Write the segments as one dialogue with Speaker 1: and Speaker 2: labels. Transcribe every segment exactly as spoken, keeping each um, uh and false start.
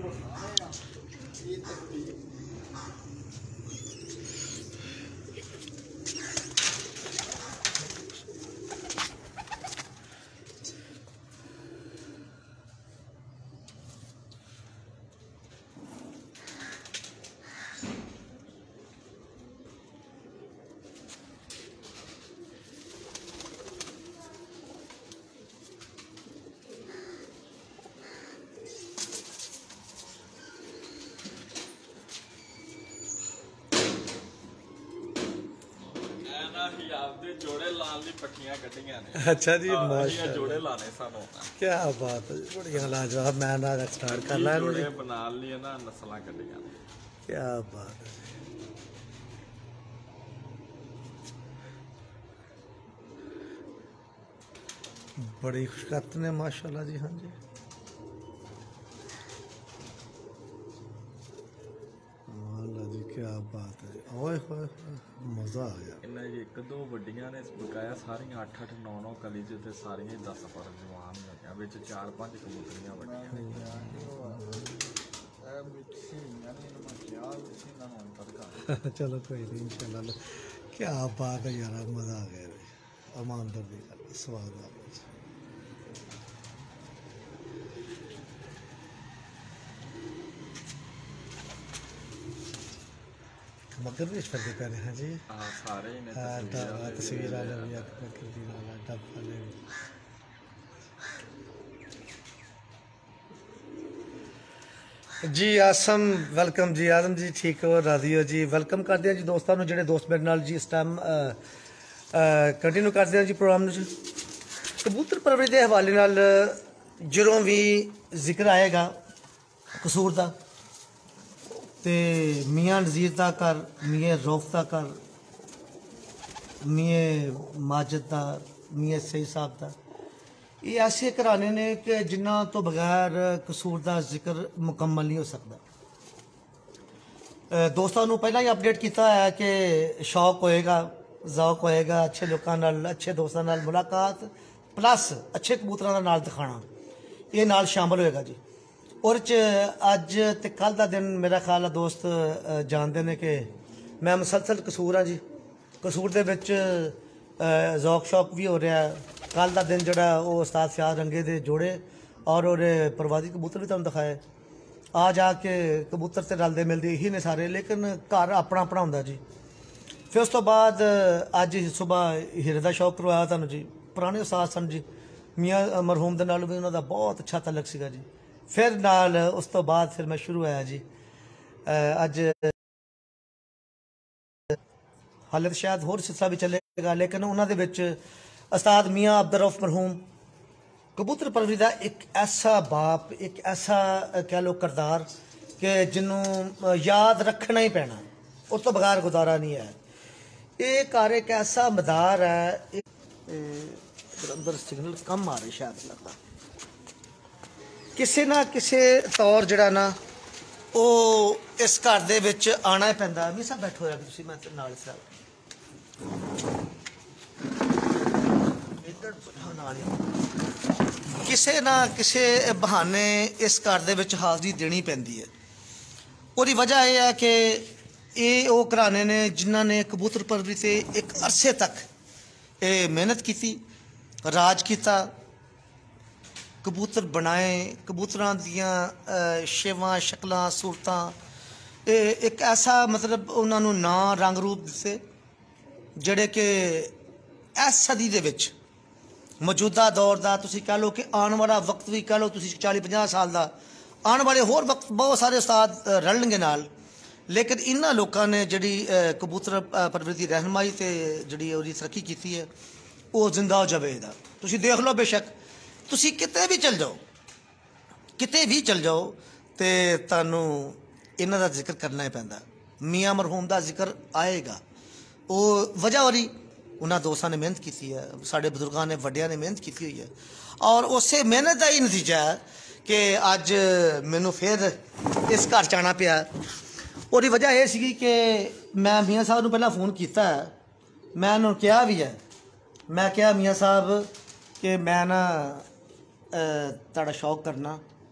Speaker 1: अच्छा जी माशाअल्लाह जोड़े लाने सानू क्या बात है बड़िया लाजवाब मैं ना स्टार्ट कर ला जोड़े बना लिए ना नस्लां कड्डियां क्या बात है बड़ी खुशकत ने माशाअल्लाह जी हाँ जी क्या बात है ओए होए मजा आ गया इन्ना जी एक दो वड्डियां ने बकाया सारियां आठ आठ नौ नौ कली च ते सारियां दस पर जवान हो गया विच चार पांच कबूतरियां वड्डियां चलो कोई नहीं इंशाल्लाह क्या बात है यार मजा आ गया ईमानदार दी गल स्वाद आ गया मगर भी फर्दे पहने हैं जी हाँ सारे ही ने तस्वीर वाले भी आकृति वाला डब वाले जी आसम वेलकम जी आदम जी ठीक हो राजी हो जी वेलकम करते हैं जी दोस्तों जो दोस्त मेरे नाल जी इस टाइम कंटिन्यू करते हैं जी प्रोग्राम जी कबूतर परवरी के हवाले नाल जदों भी जिक्र आएगा कसूर का ते मियाँ नज़ीर का कर मियाँ रौफ का कर मियाँ माजिद का मियाँ सही साहब का ये ऐसे घराने ने कि जिन्हों तो बगैर कसूर का जिक्र मुकम्मल नहीं हो सकता दोस्तों को पहला ही अपडेट किया है कि शौक होएगा जौक होएगा अच्छे लोगों नाल अच्छे दोस्तों नाल मुलाकात प्लस अच्छे कबूतरों का नाल दिखाना ये नाल शामिल होएगा जी और अज तो कल का दिन मेरा ख्याल है दोस्त जानते हैं कि मैं मुसलसल कसूर हाँ जी कसूर के जौक शौक भी हो रहा है कल का दिन जोड़ा वो उस्ताद सियाद रंगे दे जोड़े और ओरे परवादी कबूतर भी तुम दिखाए आ जाके कबूतर से रलते मिलते यही ने सारे लेकिन घर अपना अपना होंगे जी फिर उस तो बाद अज सुबह हीरे का शौक करवाया तुम जी पुराने उस्ताद सन जी मियाँ मरहूम के नाल भी उन्होंने बहुत अच्छा तलक सीगा जी फिर नाल उस तो बाद फिर मैं शुरू होया जी अज हाले तो शायद होर सिलसिला भी चलेगा लेकिन उन्होंने उस्ताद मियाँ अब्दुल रऊफ मरहूम कबूतर परवरी का एक ऐसा बाप एक ऐसा कह लो करदार कि जिन्हों याद रखना ही पैना उस तो बगैर गुजारा नहीं है ये घर एक ऐसा मदार है अंदर सिग्नल कम आ रहे शायद लगता किसी ना किसी तौर जड़ा ना वो इस घर दे विच आना ही पैंदा मी सब बैठो होया तुसीं मैं नाल साहब किसी ना किसी बहाने इस घर दे विच हाज़री देनी पैंदी है उसकी वजह यह है कि ये वो घराने ने जिन्हों ने कबूतर परवरी से एक अरसे तक ये मेहनत की राज किया कबूतर बनाए कबूतरां दियां शेवां शक्लां सूरतां एक ऐसा मतलब उन्होंने नां रंग रूप दिते जड़े कि इस सदी दे विच मौजूदा दौर का तुसीं कह लो कि आने वाला वक्त भी कह लो तुसीं चाली पंजाह साल का आने वाले होर वक्त बहुत सारे उस्ताद रलणगे नाल लेकिन इन्हां लोकां ने जिहड़ी कबूतर परवरी की रहनुमाई ते जिहड़ी उहदी तरक्की की है वो जिंदा जावेदा तुसीं देख लो बेशक तुसीं किते भी चल जाओ किते भी चल जाओ तो तुहानूं इन्हां दा जिक्र करना ही पैंदा मियाँ मरहूम का जिक्र आएगा वो वजह हो रही उन्होंने दोस्तों ने मेहनत की है साढ़े बजुर्गों ने वड्डिया ने मेहनत की हुई है और उस मेहनत का ही नतीजा है कि अज मैनू फिर इस घर च आना पिया और वजह यह सी कि मैं मियाँ साहब को पहला फोन किया है मैं उन्होंने कहा भी है मैं क्या मियाँ साहब कि मैं ना तुहाडा शौक करना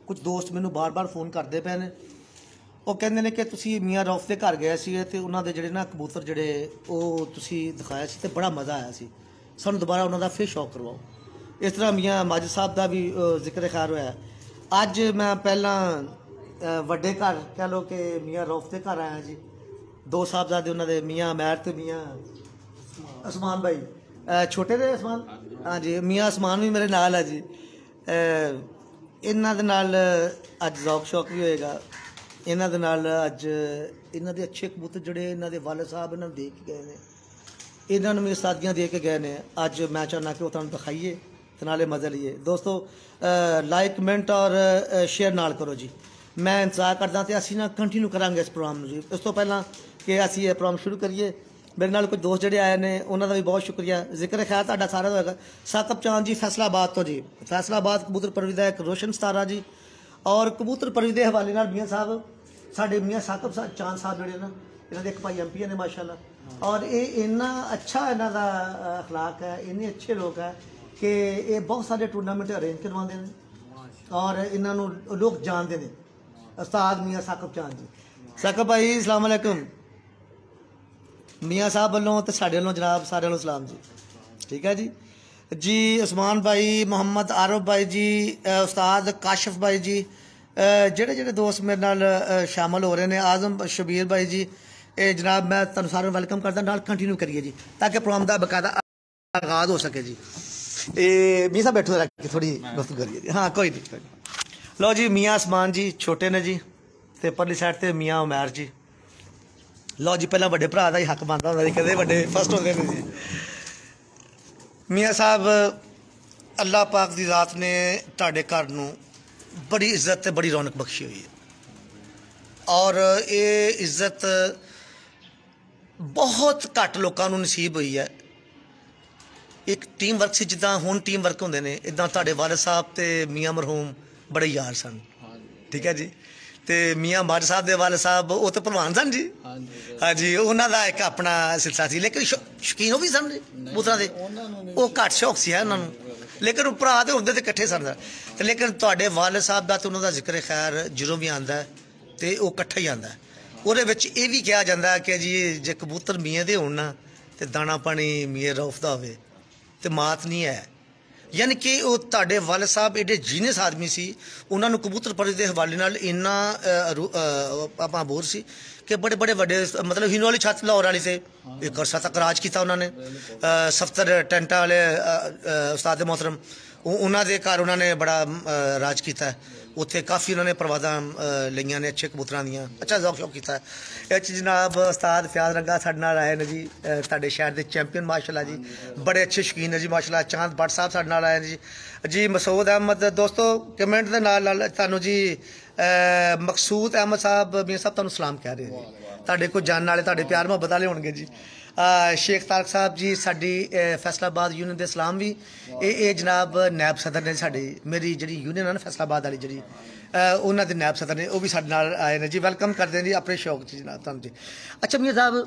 Speaker 1: ਕੁਝ ਦੋਸਤ ਮੈਨੂੰ ਬਾਰ-ਬਾਰ ਫੋਨ ਕਰਦੇ ਪਏ ਨੇ। ਉਹ ਕਹਿੰਦੇ ਨੇ ਕਿ ਤੁਸੀਂ ਮੀਆਂ ਰੌਫ ਦੇ ਘਰ ਗਏ ਸੀ ਤੇ ਉਹਨਾਂ ਦੇ ਜਿਹੜੇ ਨਾ ਕਬੂਤਰ ਜਿਹੜੇ ਉਹ ਤੁਸੀਂ ਦਿਖਾਇਆ ਸੀ ਤੇ ਬੜਾ ਮਜ਼ਾ ਆਇਆ ਸੀ, ਸਾਨੂੰ ਦੁਬਾਰਾ ਉਹਨਾਂ ਦਾ ਫਿਰ ਸ਼ੌਕ ਕਰਵਾਓ। ਇਸ ਤਰ੍ਹਾਂ ਮੀਆਂ ਮਾਜਿਦ ਸਾਹਿਬ ਦਾ ਵੀ ਜ਼ਿਕਰ ਖੈਰ ਹੋਇਆ। ਅੱਜ ਮੈਂ ਪਹਿਲਾਂ ਵੱਡੇ ਘਰ ਕਹਿ ਲਓ ਕਿ ਮੀਆਂ ਰੌਫ ਦੇ ਘਰ ਆਇਆ ਜੀ। ਦੋ ਸਾਹਿਬਜ਼ਾਦੇ ਉਹਨਾਂ ਦੇ, ਮੀਆਂ ਅਮੈਰ ਤੇ ਮੀਆਂ ਉਸਮਾਨ ਭਾਈ। ਛੋਟੇ ਦੇ ਉਸਮਾਨ, हाँ जी, मियाँ उस्मान भी मेरे नाल है जी। इन्हां दे नाल अज ज़ौक शौक भी होएगा। इन्हां दे नाल अज इन्हां दे अच्छे कबूतर जिहड़े इन्हां दे वालिद साहब इन्हां नूं दे के गए ने, इन्हां नूं मेरी सादियां दे के गए ने। अज मैं चाहना कि वो तुहानूं दिखाइए ते नाले मज़ा लईए। दोस्तों लाइक कमेंट और शेयर नाल करो जी। मैं इंतजार करदा ते असीं ना कंटिन्यू करांगे इस प्रोग्राम नूं जी। इस तो पहलां कि असीं ये प्रोग्राम शुरू करिए, मेरे नाल कुछ दोस्त जोड़े आए हैं उन्होंने भी बहुत शुक्रिया। जिक्र खैर तुहाडा सारा होएगा। साकब चांद जी फैसलाबाद तो जी, फैसलाबाद कबूतर परवरी का एक रोशन सितारा जी। और कबूतर परवरी के हवाले नाल मियाँ साहब साडे मियाँ साकब साहब चांद साहब जोड़े ना, इन्हों के एक भाई एम पी ने माशाअल्लाह। और ये इन्ना अच्छा इन्हों का अखलाक है, इन्ने अच्छे लोग है कि ये बहुत सारे टूर्नामेंट अरेंज करवाते हैं और इन्हों लोग जानते हैं। उस्ताद मियाँ साकब चांद जी। साकब भाई अस्सलाम वालेकुम। मियाँ साहब वालों तो साढ़े वालों जनाब सारे वालों सलाम जी। ठीक है जी। जी उस्मान भाई, मोहम्मद आरफ भाई जी, उस्ताद काशिफ भाई जी, जेड़े जेड़े दोस्त मेरे नाल शामिल हो रहे हैं, आजम शबीर भाई जी, ये जनाब मैं तुहानूं सारे वेलकम करदा। नाल कंटिन्यू करिए जी ताकि प्रोग्राम का बकायदा आगाज हो सके जी। ये मियाँ साहब बैठो रख थोड़ी गुफ्तगू करिए जी। हाँ कोई नहीं। लो जी मियाँ उस्मान जी छोटे ने जी, ते परली साइड ते मियाँ उमैर जी। लो जी पहला बड़े भरा का ही हक बनता होंदा जी, कदे बड़े फस्ट होंदे ने जी। मियाँ साहब अल्लाह पाक दी ज़ात ने तुहाडे घर नूं बड़ी इज्जत ते बड़ी रौनक बख्शी हुई है और ये इज्जत बहुत घट लोगों नूं नसीब हुई है। एक टीम वर्क सी जिद्दां हुण टीम वर्क होंदे ने, इदां तुहाडे वालिद साहब ते मियाँ मरहूम बड़े यार सन। ठीक है जी। ते मियाँ माज साहब दे वालिद साहब वो तो भलवान सन जी। हाँ जी, उन्हों का एक अपना सिलसिला सी, लेकिन शौकीन वो भी सन कबूतरां दे, वो घट शौक सी उन्होंने, लेकिन भरा तो होंदे ते कट्ठे सन। लेकिन तुहाडे वालिद साहब का तो उन्हों जिक्र खैर जदों भी आंदा है तो वो कट्ठा ही आंदा है। उहदे विच ये भी कहा जाता है कि जी जे कबूतर मियाँ दे होण ना ते दाना पानी मियाँ रौफ दा होवे ते मात नहीं है। यानी कि वो तुहाडे वालिद साहब एडे जीनियस आदमी सी, उन्होंने कबूतर परवरी के हवाले नाल इन्ना अपना बोर सी कि बड़े बड़े बड़े मतलब हिनो वाली छत लाहौर वाली से एक अरसा तक राज किया उन्होंने। सफ्तर टेंटा वाले उस्ताद मोहतरम उन्होंने घर उन्होंने बड़ा राज किया। उत्थे काफ़ी उन्होंने परवादा लईयां ने अच्छे कबूतरां दियां, अच्छा ज़ौक शौक किया। इह जनाब उस्ताद फयाज रंगा साडे नाल आए ने जी, तुहाडे शहर के चैंपियन माशाअल्लाह जी, बड़े अच्छे शौकीन ने जी माशाअल्लाह। चांद भट्ट साहब साडे नाल आए ने जी। जी मसूद अहमद दोस्तों कमेंट के नाल नाल तुहानूं जी मकसूद अहमद साहब मियाँ साहब तुहानूं सलाम कह रहे हैं जी। तुहाडे कोल जानने वाले तुहाडे प्यार मुहब्बत वाले होणगे जी। शेख तारक साहब जी साडी फैसलाबाद यूनियन दे सलाम भी। ये जनाब नैब सदर ने साडी, मेरी जी यूनियन है ना फैसलाबाद वाली जी, उन्होंने दे नैब सदर ने, वो भी साडे नाल आए ने जी। वेलकम करते हैं जी अपने शौक जी जनाब तुहानूं जी। अच्छा मियाँ साहब,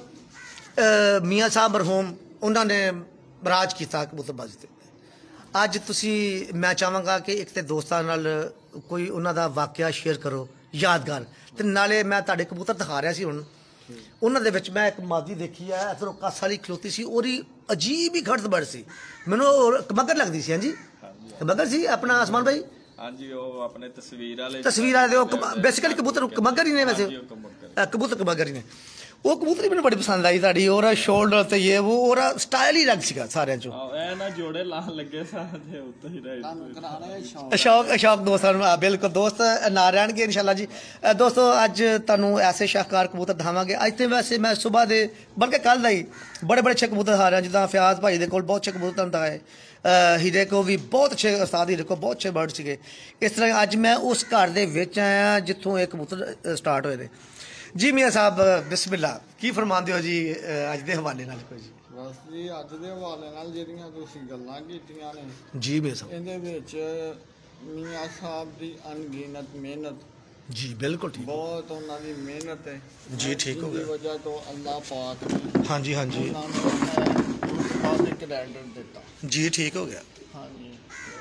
Speaker 1: मियाँ साहब मरहूम उन्होंने राज किया कबूतरबाजी ते। अज तुसी मैं चाहांगा कि एक तो दोस्तां नाल कोई उन्हों का वाकया शेयर करो यादगार, ते नाले मैं तुहाडे कबूतर दिखा रहा सी हुण, उन्होंने मैं एक मादी देखी है इधरों कासा वाली खलोती सी, ओरी अजीब ही खड़त बड़ सी, मैनू कमगर लगती सी। हाँ जी कमगर सी अपना आसमान भाई। हाँ जी वो अपने तस्वीर वाले तस्वीर वाले बेसिकली कबूतर कमगर ही ने, वैसे कबूतर कमगर ही ने। वो कबूतरी मैंने बड़ी पसंद आई ताड़ी, और शोल्डर ते ये वो और स्टाइल ही अलग सीगा सारे चो। ए ना जोड़े लान लगे सारे उते ही रहे शौक शौक दोस्तां बिल्कुल दोस्त ना रहणगे इंशाल्लाह जी। दोस्तों अज तुहानूं ऐसे शाहकार कबूतर दिखावांगे। अज ते वैसे मैं सुबह दे बल्कि कल दा ही बड़े बड़े अच्छे कबूतर दिखा रहा, जिद्दां फयाज भाई दे कोल बहुत अच्छे कबूतर तुहानूं दिखाए, हीरे को भी बहुत अच्छे उस्ताद हीरे को बहुत अच्छे बर्ड सीगे। इस तरह अज मैं उस घर दे विच आया जित्थों ये कबूतर स्टार्ट होए ने जी। मियाँ साहब बिस्मिल्लाह की फरमाते हो जी अज के हवाले नाल कोई जी?
Speaker 2: बस जी अज के हवाले नाल जेहड़ियां तुसीं गल्लां कीतियां ने
Speaker 1: जी मियाँ साहब,
Speaker 2: इहदे विच मियाँ साहब दी अनगिनत मेहनत
Speaker 1: जी बिल्कुल ठीक,
Speaker 2: बहुत उन्हां दी मेहनत है
Speaker 1: जी ठीक हो गया
Speaker 2: वजह तो अल्लाह पाक ने
Speaker 1: हाँ जी हाँ जी
Speaker 2: क्रेडिट दिता
Speaker 1: जी ठीक हो गया।
Speaker 2: हाँ जी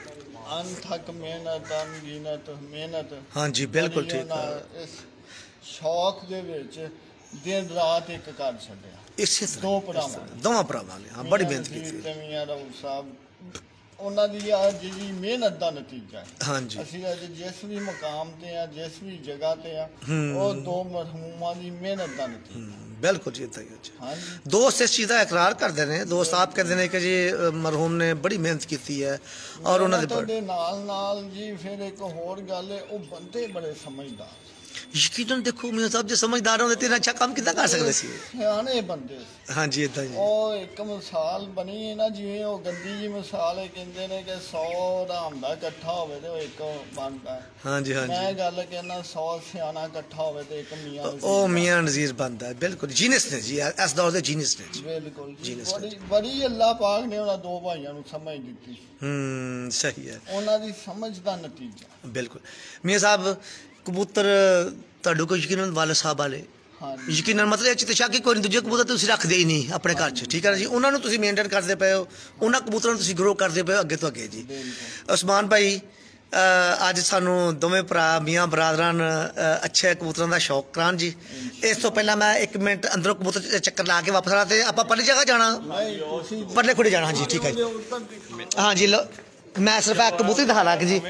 Speaker 2: ਅਣਥੱਕ ਮਿਹਨਤ ਅਣਗਿਣਤ ਮਿਹਨਤ
Speaker 1: ਹਾਂਜੀ ਬਿਲਕੁਲ
Speaker 2: ਬੜੀ
Speaker 1: ਠੀਕ
Speaker 2: ਉਹਨਾਂ
Speaker 1: ਹੈ
Speaker 2: ਇਸ ਸ਼ੌਕ ਦੇ ਵਿੱਚ ਦਿਨ ਰਾਤ ਇੱਕ ਕਰ ਛੱਡਿਆ।
Speaker 1: ਇਸੇ ਤਰ੍ਹਾਂ
Speaker 2: ਦੋ ਭਰਾਵਾਂ ਨੇ।
Speaker 1: ਦੋਵਾਂ ਭਰਾਵਾਂ ਨੇ ਹਾਂ ਬੜੀ ਮਿਹਨਤ
Speaker 2: ਮੀਆਂ
Speaker 1: ਕੀਤੀ
Speaker 2: ਨਜ਼ੀਰ ਤੇ ਮੀਆਂ ਰਾਊ ਸਾਹਿਬ ਉਹਨਾਂ ਦੀ ਆ ਜਿਹੜੀ ਮਿਹਨਤ ਦਾ ਨਤੀਜਾ ਹੈ।
Speaker 1: ਹਾਂਜੀ
Speaker 2: ਅਸੀਂ ਅੱਜ ਜਿਸ ਵੀ ਮਕਾਮ ਤੇ ਆ ਜਿਸ ਵੀ ਜਗ੍ਹਾ ਤੇ ਆ
Speaker 1: ਹੂੰ।
Speaker 2: ਉਹ ਦੋ ਮਰਹੂਮਾਂ ਦੀ ਮਿਹਨਤ ਦਾ ਨਤੀਜਾ।
Speaker 1: ਹਮ, ਬਿਲਕੁਲ ਜੀ ਇਦਾਂ ਹੀ ਹੈ ਜੀ।
Speaker 2: ਹਾਂਜੀ
Speaker 1: ਦੋਸਤ ਇਸ ਚੀਜ਼ ਦਾ ਇਕਰਾਰ ਕਰਦੇ ਨੇ ਦੋਸਤ ਆਪ ਕਹਿੰਦੇ ਨੇ ਕਿ ਜੀ ਅ, ਮਰਹੂਮ ਨੇ ਬੜੀ ਮਿਹਨਤ ਕੀਤੀ ਹੈ ਔਰ ਉਹਨਾਂ ਦੇ
Speaker 2: ਮਿਹਨਤ
Speaker 1: ਬੜ-
Speaker 2: ਦੇ ਨਾਲ ਨਾਲ ਜੀ ਫਿਰ ਇੱਕ ਹੋਰ ਗੱਲ ਹੈ, ਉਹ ਬੰਦੇ ਬੜੇ ਸਮਝਦਾਰ
Speaker 1: ਯਕੀਨਨ ਦੇਖੋ ਮੀਆਂ ਸਾਹਿਬ ਜੇ ਸਮਝਦਾਰ ਹੁੰਦੇ ਤੇ ਇੰਨਾ ਅੱਛਾ ਕੰਮ ਕਿੱਦਾਂ ਕਰ ਸਕਦੇ ਸੀ
Speaker 2: ਸਿਆਣੇ ਬੰਦੇ ਸੀ।
Speaker 1: ਹਾਂਜੀ ਇਦਾਂ ਜੀ
Speaker 2: ਉਹ ਇੱਕ ਮਿਸਾਲ ਬਣੀ ਹੈ ਨਾ, ਜਿਵੇਂ ਉਹ ਗੰਦੀ ਜੀ ਮਿਸਾਲ ਹੈ, ਕਹਿੰਦੇ ਨੇ ਕਿ ਸੌ ਰਾਮ ਦਾ ਇਕੱਠਾ ਹੋਵੇ ਤੇ ਉਹ ਇੱਕ ਬਣਦਾ ਹੈ।
Speaker 1: ਹਾਂਜੀ
Speaker 2: ਮੈਂ
Speaker 1: ਹਾਂਜੀ
Speaker 2: ਗੱਲ ਕਹਿੰਦਾ ਸੌ ਸਿਆਣਾ ਇਕੱਠਾ ਹੋਵੇ ਤੇ ਇੱਕ ਮੀਆਂ ਨਜ਼ੀਰ
Speaker 1: ਉਹ ਮੀਆਂ ਨਜ਼ੀਰ ਬਣਦਾ ਹੈ, ਬਿਲਕੁਲ ਜੀਨਸ ਨੇ ਜੀ ਇਸ ਦੌਰ ਦੇ ਜੀਨਸ ਨੇ ਜੀ।
Speaker 2: ਬਿਲਕੁਲ ਜੀ।
Speaker 1: ਜੀਨਸ
Speaker 2: ਬੜੀ ਬੜੀ ਅੱਲਾਹ ਪਾਕ ਨੇ ਉਹਨਾਂ ਦੋ ਭਾਈਆਂ ਨੂੰ ਸਮਝ ਦਿੱਤੀ,
Speaker 1: ਹੂੰ ਸਹੀ ਹੈ
Speaker 2: ਉਹਨਾਂ ਦੀ ਸਮਝ ਦਾ ਨਤੀਜਾ।
Speaker 1: ਬਿਲਕੁਲ ਮੀਆਂ ਸਾਹਿਬ ਕਬੂਤਰ ਤੁਹਾਡੇ ਕੋਲ ਯਕੀਨਨ ਵਾਲੇ ਸਾਹਿਬ ਵਾਲੇ
Speaker 2: ਹਾਂਜੀ
Speaker 1: ਯਕੀਨਨ ਮਤਲਬ ਇਹ 'ਚ ਤਾਂ ਸ਼ੱਕ ਹੀ ਕੋਈ ਨਹੀਂ, ਦੂਜੇ ਕਬੂਤਰ ਤੁਸੀਂ ਰੱਖਦੇ ਹੀ ਨਹੀਂ ਆਪਣੇ ਘਰ 'ਚ, ਠੀਕ ਹੈ ਨਾ ਜੀ। ਉਹਨਾਂ ਨੂੰ ਤੁਸੀਂ ਮੇਨਟੇਨ ਕਰਦੇ ਪਏ ਹੋ, ਉਹਨਾਂ ਕਬੂਤਰਾਂ ਨੂੰ ਤੁਸੀਂ ਗਰੋ ਕਰਦੇ ਪਏ ਹੋ ਅੱਗੇ ਤੋਂ ਅੱਗੇ ਜੀ।
Speaker 2: ਬਿਲਕੁਲ।
Speaker 1: ਉਸਮਾਨ ਭਾਈ ਅ, ਅੱਜ ਸਾਨੂੰ ਦੋਵੇਂ ਭਰਾ ਮੀਆਂ ਬਰਾਦਰਾਂ ਅ, ਅੱਛੇ ਕਬੂਤਰਾਂ ਦਾ ਸ਼ੌਕ ਕਰਾਉਣ ਜੀ। ਇਸ ਤੋਂ ਪਹਿਲਾਂ ਮੈਂ ਇੱਕ ਮਿੰਟ ਅੰਦਰੋਂ ਕਬੂਤਰ ਚ- ਚੱਕਰ ਲਾ ਕੇ ਵਾਪਸ ਆਣਾ ਤੇ ਆਪਾਂ ਪਰਲੀ ਜਗ੍ਹਾ ਜਾਣਾ,
Speaker 2: ਨਹੀਂ ਤੁਸੀਂ
Speaker 1: ਪਰਲੇ ਖੁੱਡੇ ਜਾਣਾ। ਹਾਂਜੀ ਠੀਕ ਹੈ ਜੀ। ਹਾਂਜੀ ਲਓ ਮੈਂ ਸਿਰਫ ਇੱਕ ਕਬੂਤਰ ਦਿਖਾ ਲਾ ਕੇ ਜੀ।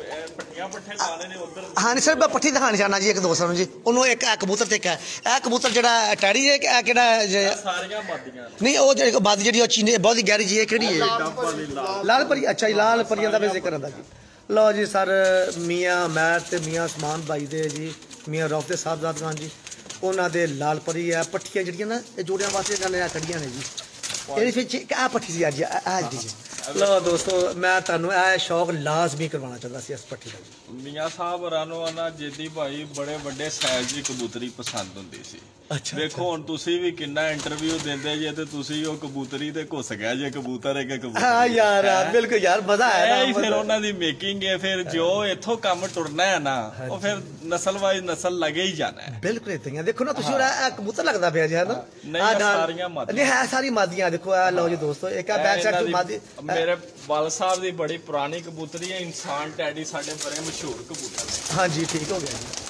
Speaker 1: ਹਾਂ ਨਹੀਂ ਸਰ ਮੈਂ ਪੱਠੀ ਦਿਖਾਣੀ ਚਾਹਨਾ ਜੀ ਇੱਕ ਦੋਸਤ ਨੂੰ ਜੀ, ਉਹਨੂੰ ਇੱਕ ਇਹ ਕਬੂਤਰ ਤੇ ਇੱਕ ਹੈ ਇਹ ਕਬੂਤਰ ਜਿਹੜਾ ਟੈਡੀ ਹੈ ਕਿ ਇਹ ਕਿਹੜਾ ਜੇ-
Speaker 3: ਸਾਰੀਆਂ ਮਾਦੀਆਂ
Speaker 1: ਨਹੀਂ ਉਹ ਜਿਹੜੀ ਬਾਦੀ ਜਿਹੜੀ ਉਹ ਚੀਨੀ ਬਹੁਤ ਹੀ ਗਹਿਰੀ ਜੀ ਇਹ ਕਿਹੜੀ ਹੈ ਲਾਲ ਪਰੀ। ਅੱਛਾ ਜੀ ਲਾਲ ਪਰੀਆਂ ਦਾ ਵੀ ਜ਼ਿਕਰ ਆਉਂਦਾ ਜੀ। ਲਓ ਜੀ ਸਰ ਮੀਆਂ ਮੈਰ ਤੇ ਮੀਆਂ ਉਸਮਾਨ ਭਾਈ ਦੇ ਜੀ ਮੀਆਂ ਰੌਫ ਦੇ ਸਾਹਿਬਜ਼ਾਦਗਾਨ ਜੀ ਉਹਨਾਂ ਦੇ ਲਾਲ ਪਰੀ ਹੈ ਪੱਠੀਆਂ ਜਿਹੜੀਆਂ ਨਾ ਇਹ ਜੋੜਿਆਂ ਵਾਸਤੇ ਗੱਲ ਆ ਕੱਢੀਆਂ ਨੇ ਜੀ। ਇਹਦੇ ਵਿੱਚ ਇੱਕ ਆਹ ਪੱਠੀ ਸੀ ਅੱਜ ਅੱਜ ਦੀ ਜੀ। ਲਓ ਦੋਸਤੋ ਮੈਂ ਤੁਹਾਨੂੰ ਇਹ ਸ਼ੌਕ ਲਾਜ਼ਮੀ ਕਰਵਾਉਣਾ ਚਾਹੁੰਦਾ ਸੀ ਇਸ ਪੱਠੀ ਦਾ ਜੀ।
Speaker 3: ਮੀਆਂ ਸਾਹਿਬ ਰਾਨੋ ਨਾ ਜੇਦੀ ਭਾਈ ਬੜੇ ਵੱਡੇ ਸਾਈਜ਼ ਦੀ ਕਬੂਤਰੀ ਪਸੰਦ ਹੁੰਦੀ ਸੀ।
Speaker 1: ਅੱਛਾ
Speaker 3: ਵੇਖੋ ਹੁਣ ਤੁਸੀਂ ਵੀ ਕਿੰਨਾ ਇੰਟਰਵਿਊ ਦਿੰਦੇ ਜੇ ਤੇ ਤੁਸੀਂ ਉਹ ਕਬੂਤਰੀ ਤੇ ਘੁਸ ਗਿਆ ਜੇ ਕਬੂਤਰ ਇੱਕ ਕਬੂਤਰ।
Speaker 1: ਹਾਂ ਯਾਰ ਬਿਲਕੁਲ ਯਾਰ ਮਜ਼ਾ ਆਇਆ
Speaker 3: ਇਹ ਹੀ ਫਿਰ ਉਹਨਾਂ ਦੀ ਮੇਕਿੰਗ ਹੈ। ਫਿਰ ਜੋ ਇੱਥੋਂ ਕੰਮ ਟੁਰਨਾ ਹੈ ਨਾ ਉਹ ਫਿਰ ਨਸਲ ਵਾਈਜ਼ ਨਸਲ ਲੱਗੇ ਹੀ ਜਾਣਾ ਹੈ।
Speaker 1: ਬਿਲਕੁਲ ਇਦਾਂ ਹੀ ਆ। ਦੇਖੋ ਨਾ ਤੁਸੀਂ ਇਹ ਕਬੂਤਰ ਲੱਗਦਾ ਪਿਆ ਜੀ ਹੈ ਨਾ।
Speaker 3: ਨਹੀਂ,
Speaker 1: ਆਹ
Speaker 3: ਇਹ
Speaker 1: ਨਾਲ-
Speaker 3: ਸਾਰੀਆਂ ਮਾਦੀਆਂ।
Speaker 1: ਨਹੀਂ ਹੈ ਸਾਰੀ ਮਾਦੀਆਂ। ਦੇਖੋ ਇਹ ਲਓ ਜੀ ਦੋਸਤੋ ਇੱਕ ਆ ਬੈਕ ਸਾਈਡ
Speaker 3: ਇਹਨਾਂ
Speaker 1: ਤੋਂ
Speaker 3: ਦੀ-
Speaker 1: ਮਾਦੀ
Speaker 3: ਮੇਰੇ ਬਾਲ ਸਾਹਿਬ ਦੀ ਬੜੀ ਪੁਰਾਣੀ ਕਬੂਤਰੀ ਹੈ। ਇਨਸਾਨ ਟੈਡੀ ਸਾਡੇ ਬੜੇ ਮਸ਼ਹੂਰ ਕਬੂਤਰ ਨੇ।
Speaker 1: ਹਾਂਜੀ ਠੀਕ ਹੋ ਗਿਆ ਜੀ